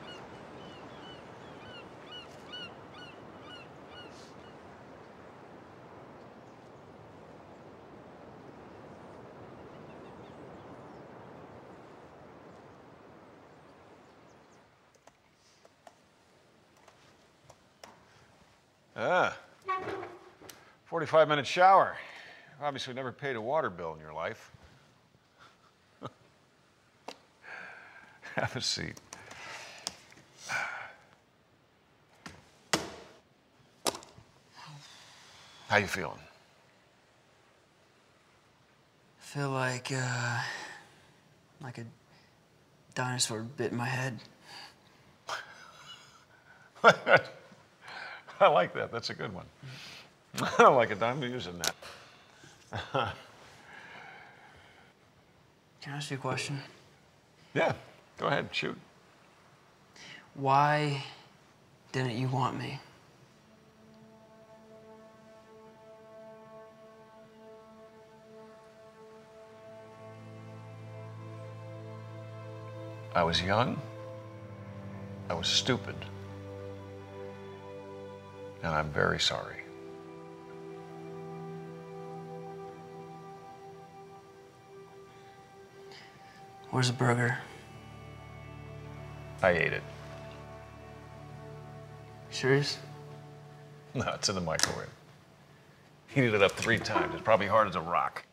Ah, forty-five minute shower. You've obviously never paid a water bill in your life. Have a seat. How you feeling? I feel like, uh, like a dinosaur bit my head. I like that. That's a good one. I like it. I'm using that. Can I ask you a question? Yeah, go ahead, shoot. Why didn't you want me? I was young. I was stupid. And I'm very sorry. Where's the burger? I ate it. Serious? No, it's in the microwave. Heated it up three times. It's probably hard as a rock.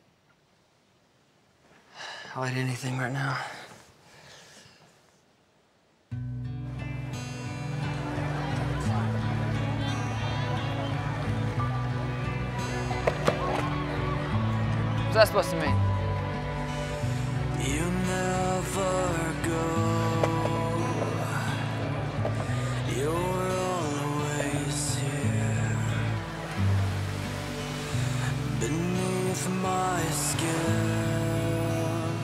I'll eat anything right now. What's that supposed to mean? You never go. You're always here. Beneath my skin,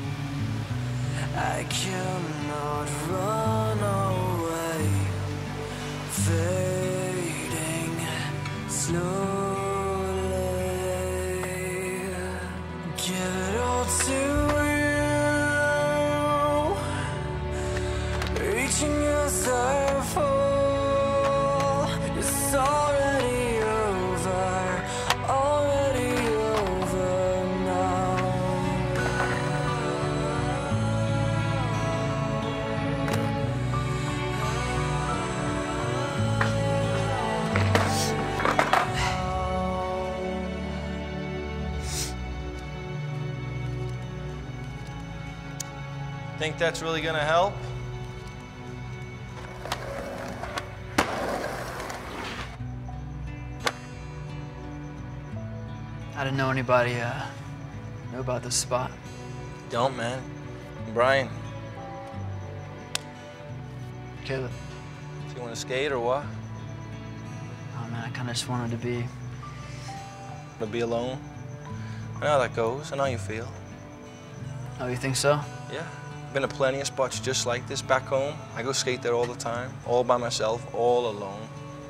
I cannot run away. Fading slowly. Give it all to you. Reaching as I fall. It's already over. Already over now. Think that's really gonna help? I didn't know anybody uh, knew about this spot. Don't, man. Brian, Caleb. do you want to skate or what? Oh man, I kind of just wanted to be. To be alone? I know how that goes. I know how you feel. Oh, you think so? Yeah. Been to plenty of spots just like this back home. I go skate there all the time, all by myself, all alone.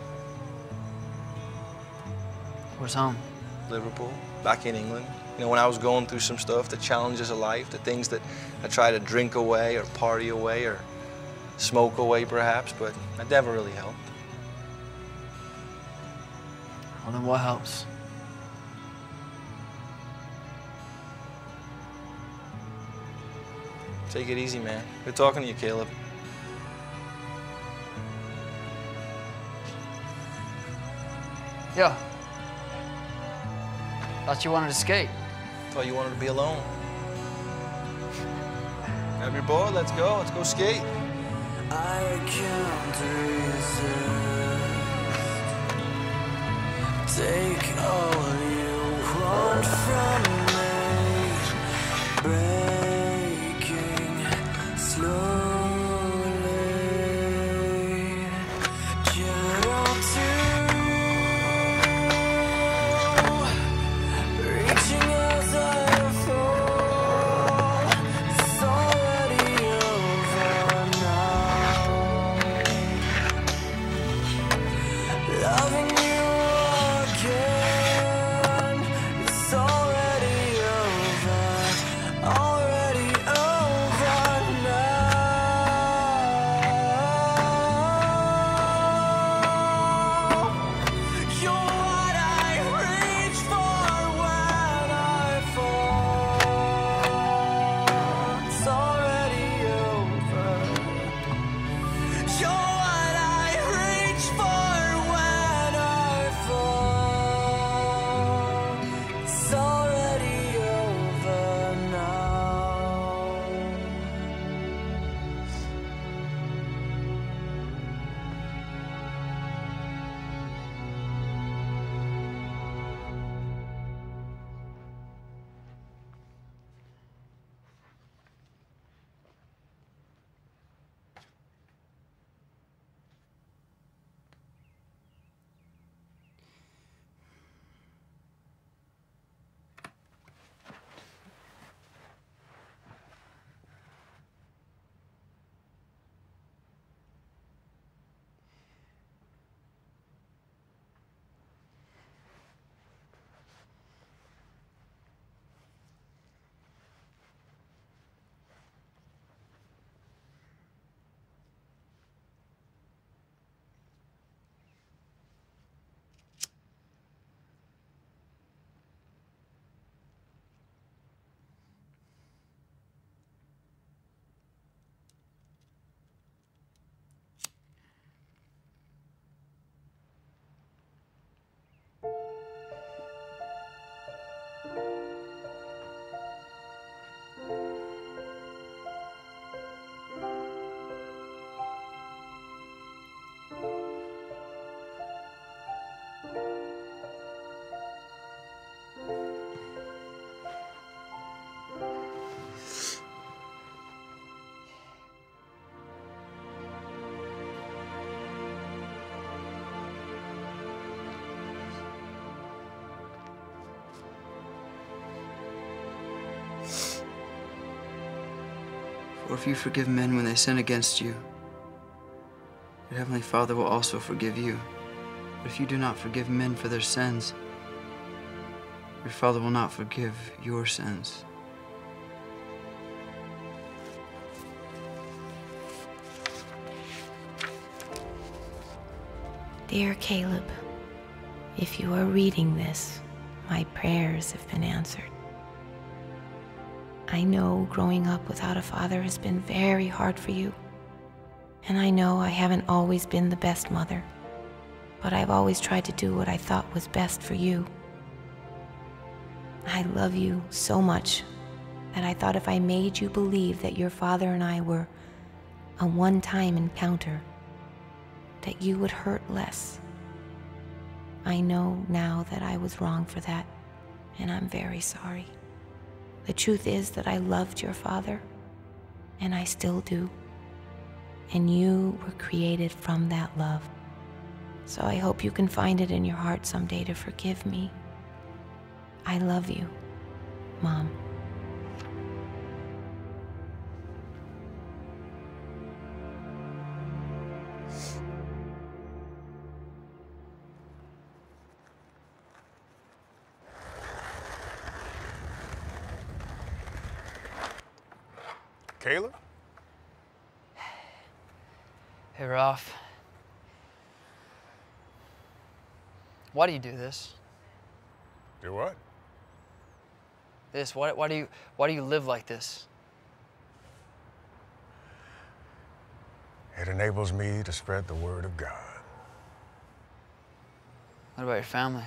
Where's home? Liverpool, back in England. You know, when I was going through some stuff, the challenges of life, the things that I try to drink away or party away or smoke away perhaps, but that never really helped. Well, then what helps? Take it easy, man. Good talking to you, Caleb. Yo. Thought you wanted to skate. Thought you wanted to be alone. Grab your board, let's go. Let's go skate. I can't resist. Take all you want from me. Breaking slowly. Get all to reaching as I fall. It's already over now. Loving you again. or if you forgive men when they sin against you, your Heavenly Father will also forgive you. But if you do not forgive men for their sins, your Father will not forgive your sins. Dear Caleb, if you are reading this, my prayers have been answered. I know growing up without a father has been very hard for you. And I know I haven't always been the best mother, but I've always tried to do what I thought was best for you. I love you so much that I thought if I made you believe that your father and I were a one-time encounter, that you would hurt less. I know now that I was wrong for that, and I'm very sorry. The truth is that I loved your father, and I still do. And you were created from that love. So I hope you can find it in your heart someday to forgive me. I love you, Mom. Caleb? Hey, Ralph. Why do you do this? Do what? This, why, why do you, why do you live like this? It enables me to spread the word of God. What about your family?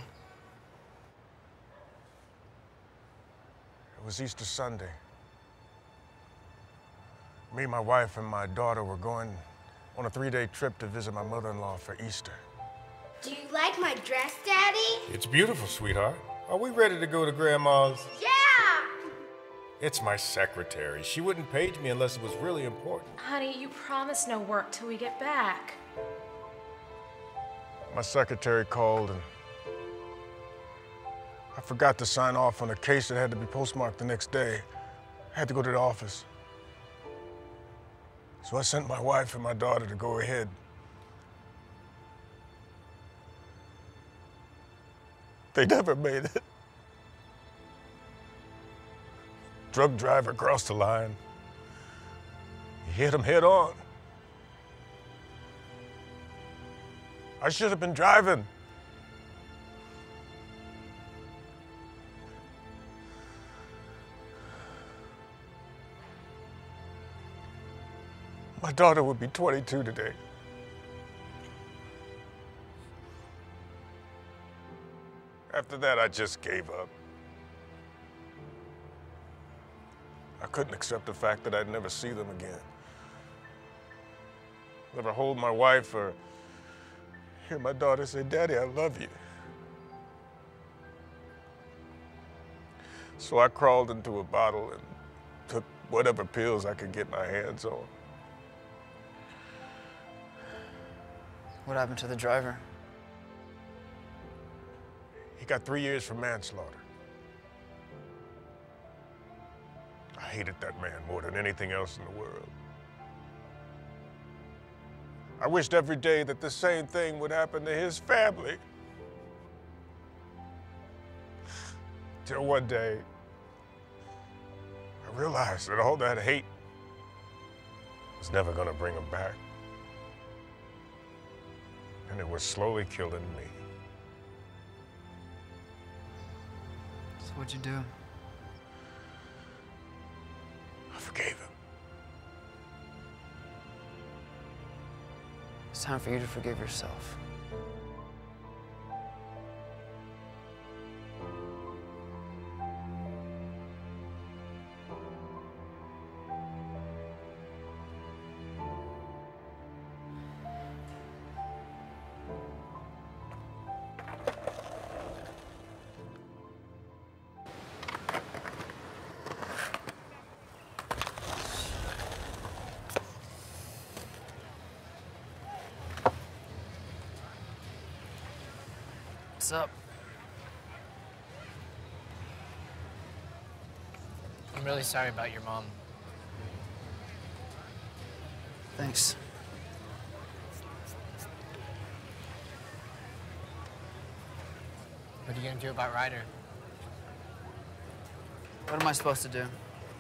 It was Easter Sunday. Me, my wife, and my daughter were going on a three-day trip to visit my mother-in-law for Easter. Do you like my dress, Daddy? It's beautiful, sweetheart. Are we ready to go to Grandma's? Yeah! It's my secretary. She wouldn't page me unless it was really important. Honey, you promised no work till we get back. My secretary called and I forgot to sign off on a case that had to be postmarked the next day. I had to go to the office. So I sent my wife and my daughter to go ahead. They never made it. Drug driver crossed the line. He hit him head on. I should have been driving. My daughter would be twenty-two today. After that, I just gave up. I couldn't accept the fact that I'd never see them again. Never hold my wife or hear my daughter say, "Daddy, I love you." So I crawled into a bottle and took whatever pills I could get my hands on. What happened to the driver? He got three years for manslaughter. I hated that man more than anything else in the world. I wished every day that the same thing would happen to his family. Till one day, I realized that all that hate was never gonna bring him back. And it was slowly killing me. So what'd you do? I forgave him. It's time for you to forgive yourself. What's up? I'm really sorry about your mom. Thanks. What are you gonna do about Ryder? What am I supposed to do? You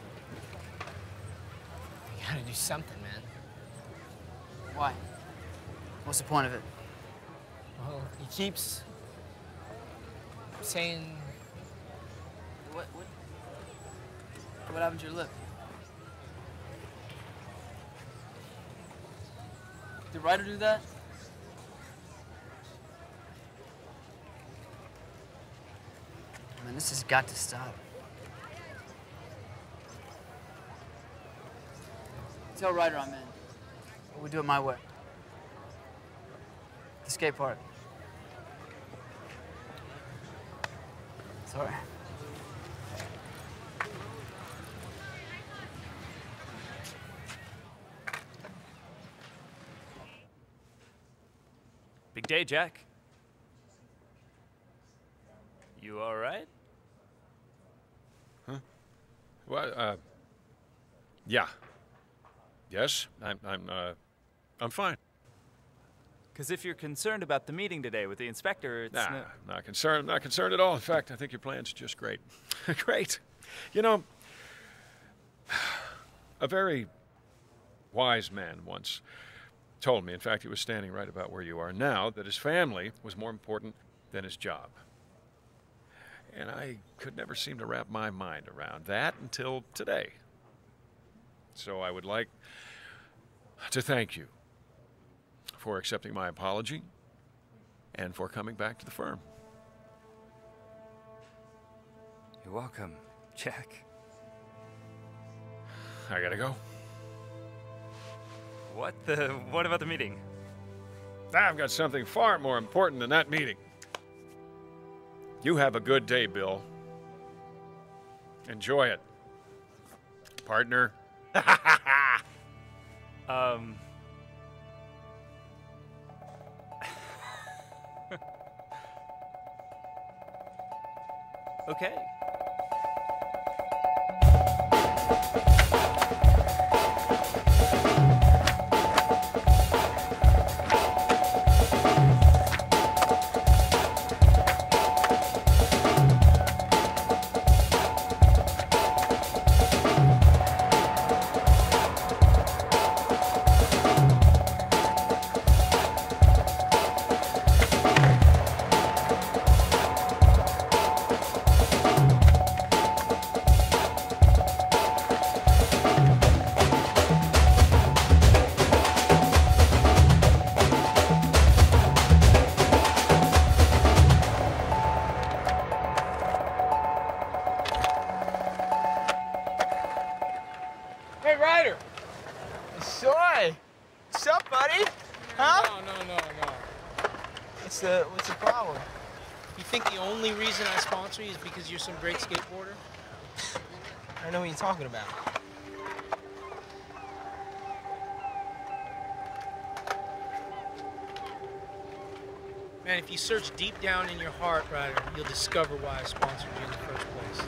gotta do something, man. Why? What's the point of it? Well, he keeps saying. What? What? What happened to your lip? Did Ryder do that? Man, this has got to stop. Tell Ryder I'm in. We do it my way. The skate park. Sorry. Big day, Jack. You all right? Huh? Well, uh, yeah. Yes, I'm, I'm, uh, I'm fine. Because if you're concerned about the meeting today with the inspector, it's Nah, no... not concerned, not concerned at all. In fact, I think your plan's just great. Great. You know, a very wise man once told me, in fact, he was standing right about where you are now, that his family was more important than his job. And I could never seem to wrap my mind around that until today. So I would like to thank you for accepting my apology and for coming back to the firm. You're welcome, Jack. I gotta go. What the... what about the meeting? I've got something far more important than that meeting. You have a good day, Bill. Enjoy it. Partner. um... Okay. Hey, Ryder! Soy! What's up, buddy? Huh? No, no, no, no. What's the, what's the problem? You think the only reason I sponsor you is because you're some great skateboarder? I don't know what you're talking about. Man, if you search deep down in your heart, Ryder, you'll discover why I sponsored you in the first place.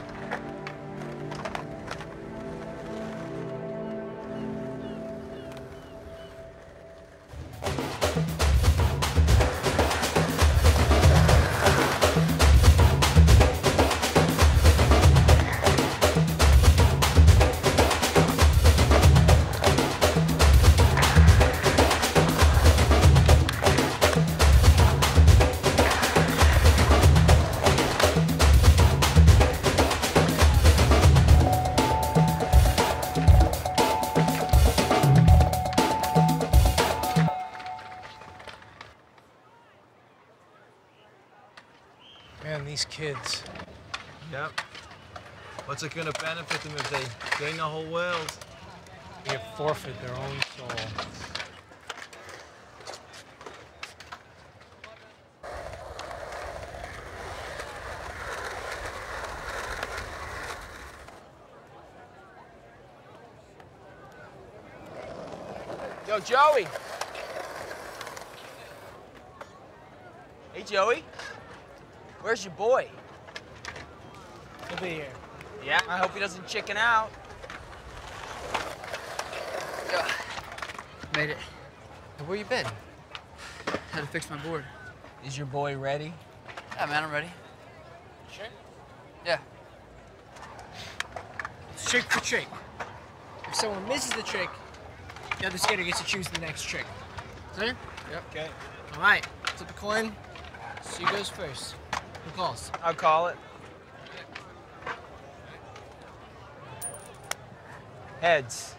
Man, these kids. Yep. What's it gonna benefit them if they gain the whole world? They forfeit their own soul. Yo, Joey! Hey, Joey. Where's your boy? He'll be here. Yeah, I hope he doesn't chicken out. made it. Hey, where you been? Had to fix my board. Is your boy ready? Yeah, man, I'm ready. Sure. Yeah. It's trick for trick. If someone misses the trick, the other skater gets to choose the next trick. Clear? Yep. Okay. All right. Flip a coin. See who goes first. Who calls? I'll call it. Heads.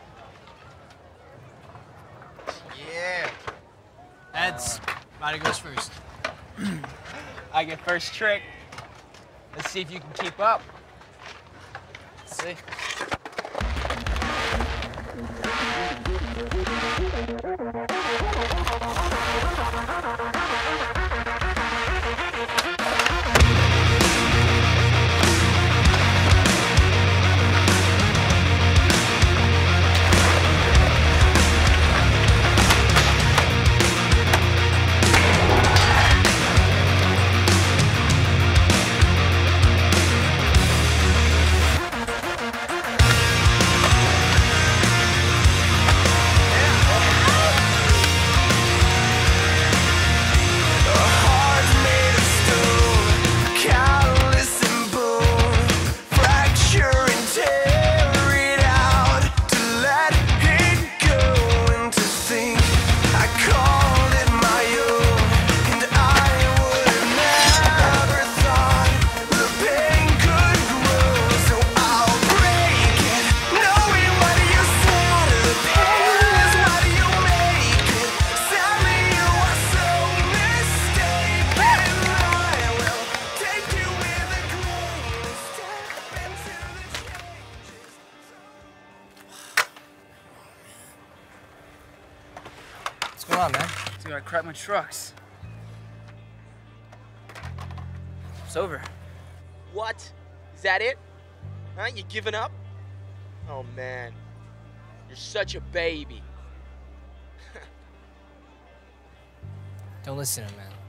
Yeah. Heads. Roddy goes first. I get first trick. Let's see if you can keep up. Let's see. What's going on, man? Dude, I cracked my trucks. It's over. What? Is that it? Huh? You giving up? Oh, man. You're such a baby. Don't listen to him, man.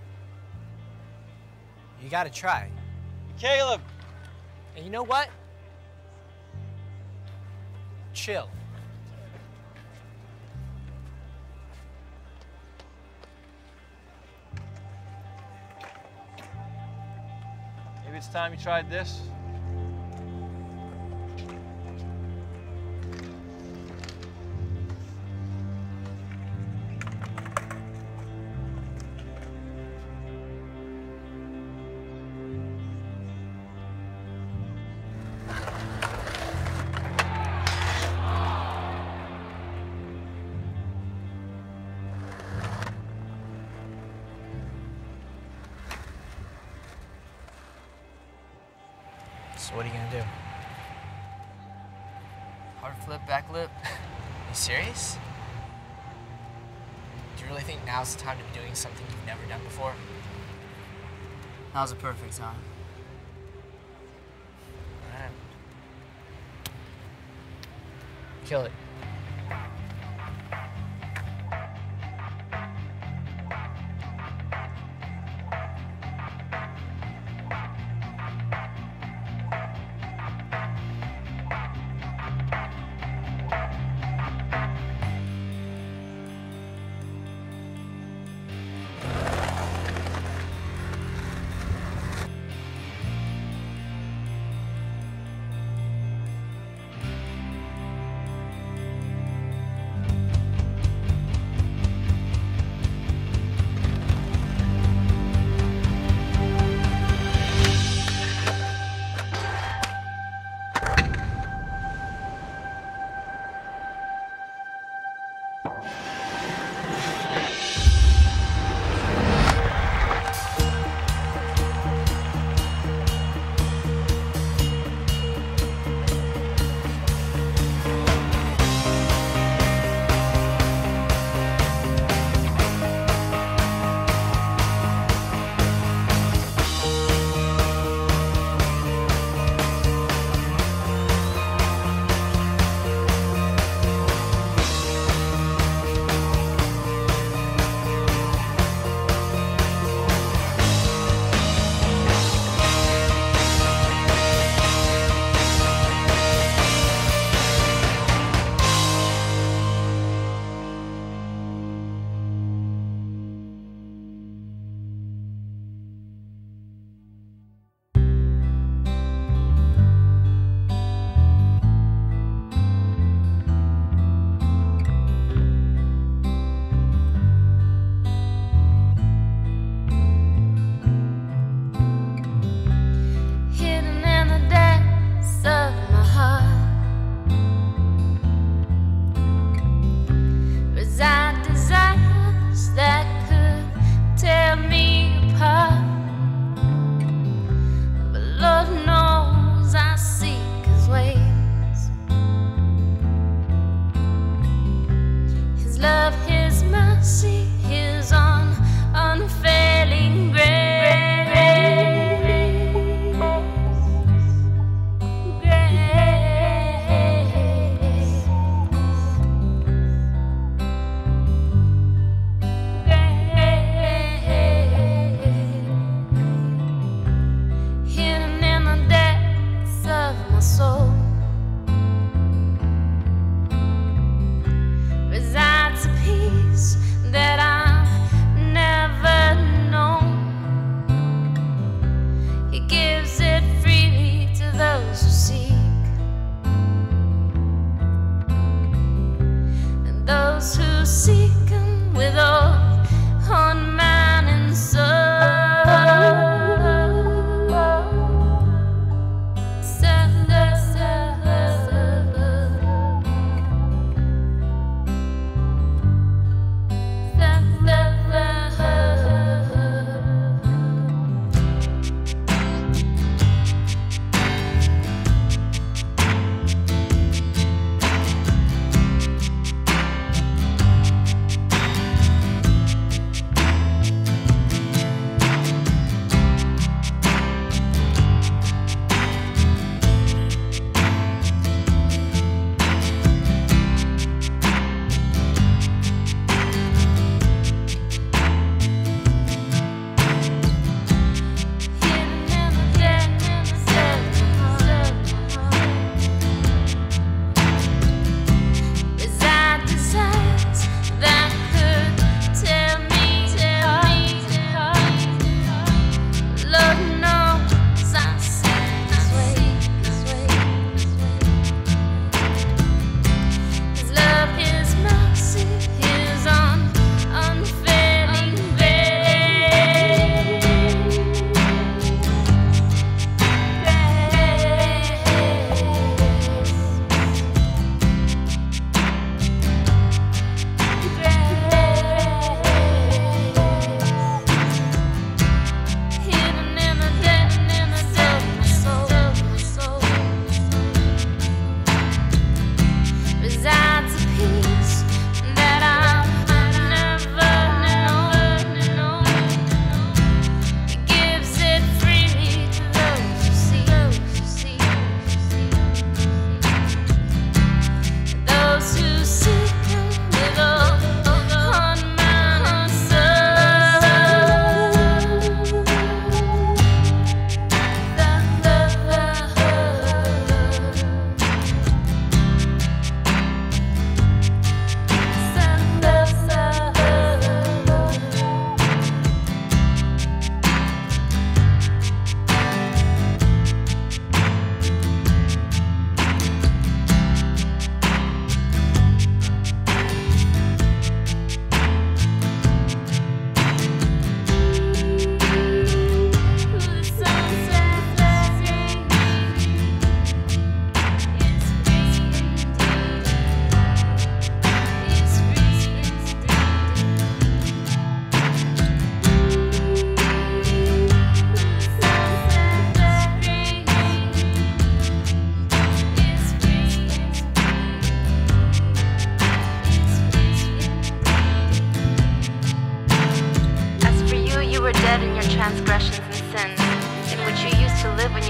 You gotta try. Caleb! And you know what? Chill. Maybe it's time you tried this. So what are you gonna do? Hard flip, back lip. You serious? Do you really think now's the time to be doing something you've never done before? Now's the perfect time. Alright. Kill it.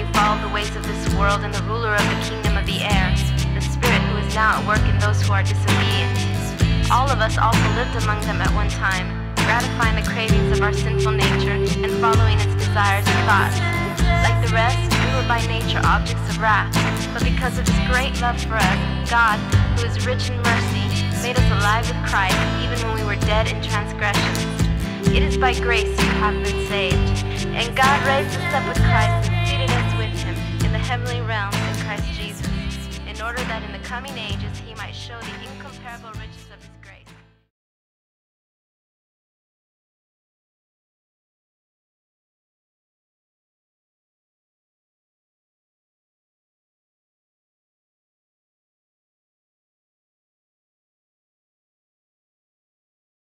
you followed the ways of this world and the ruler of the kingdom of the air, the spirit who is now at work in those who are disobedient. All of us also lived among them at one time, gratifying the cravings of our sinful nature and following its desires and thoughts. Like the rest, we were by nature objects of wrath, but because of his great love for us, God, who is rich in mercy, made us alive with Christ even when we were dead in transgressions. It is by grace you have been saved, and God raised us up with Christ and seated us with him in the heavenly realms in Christ Jesus, in order that in the coming ages he might show the incomparable riches of his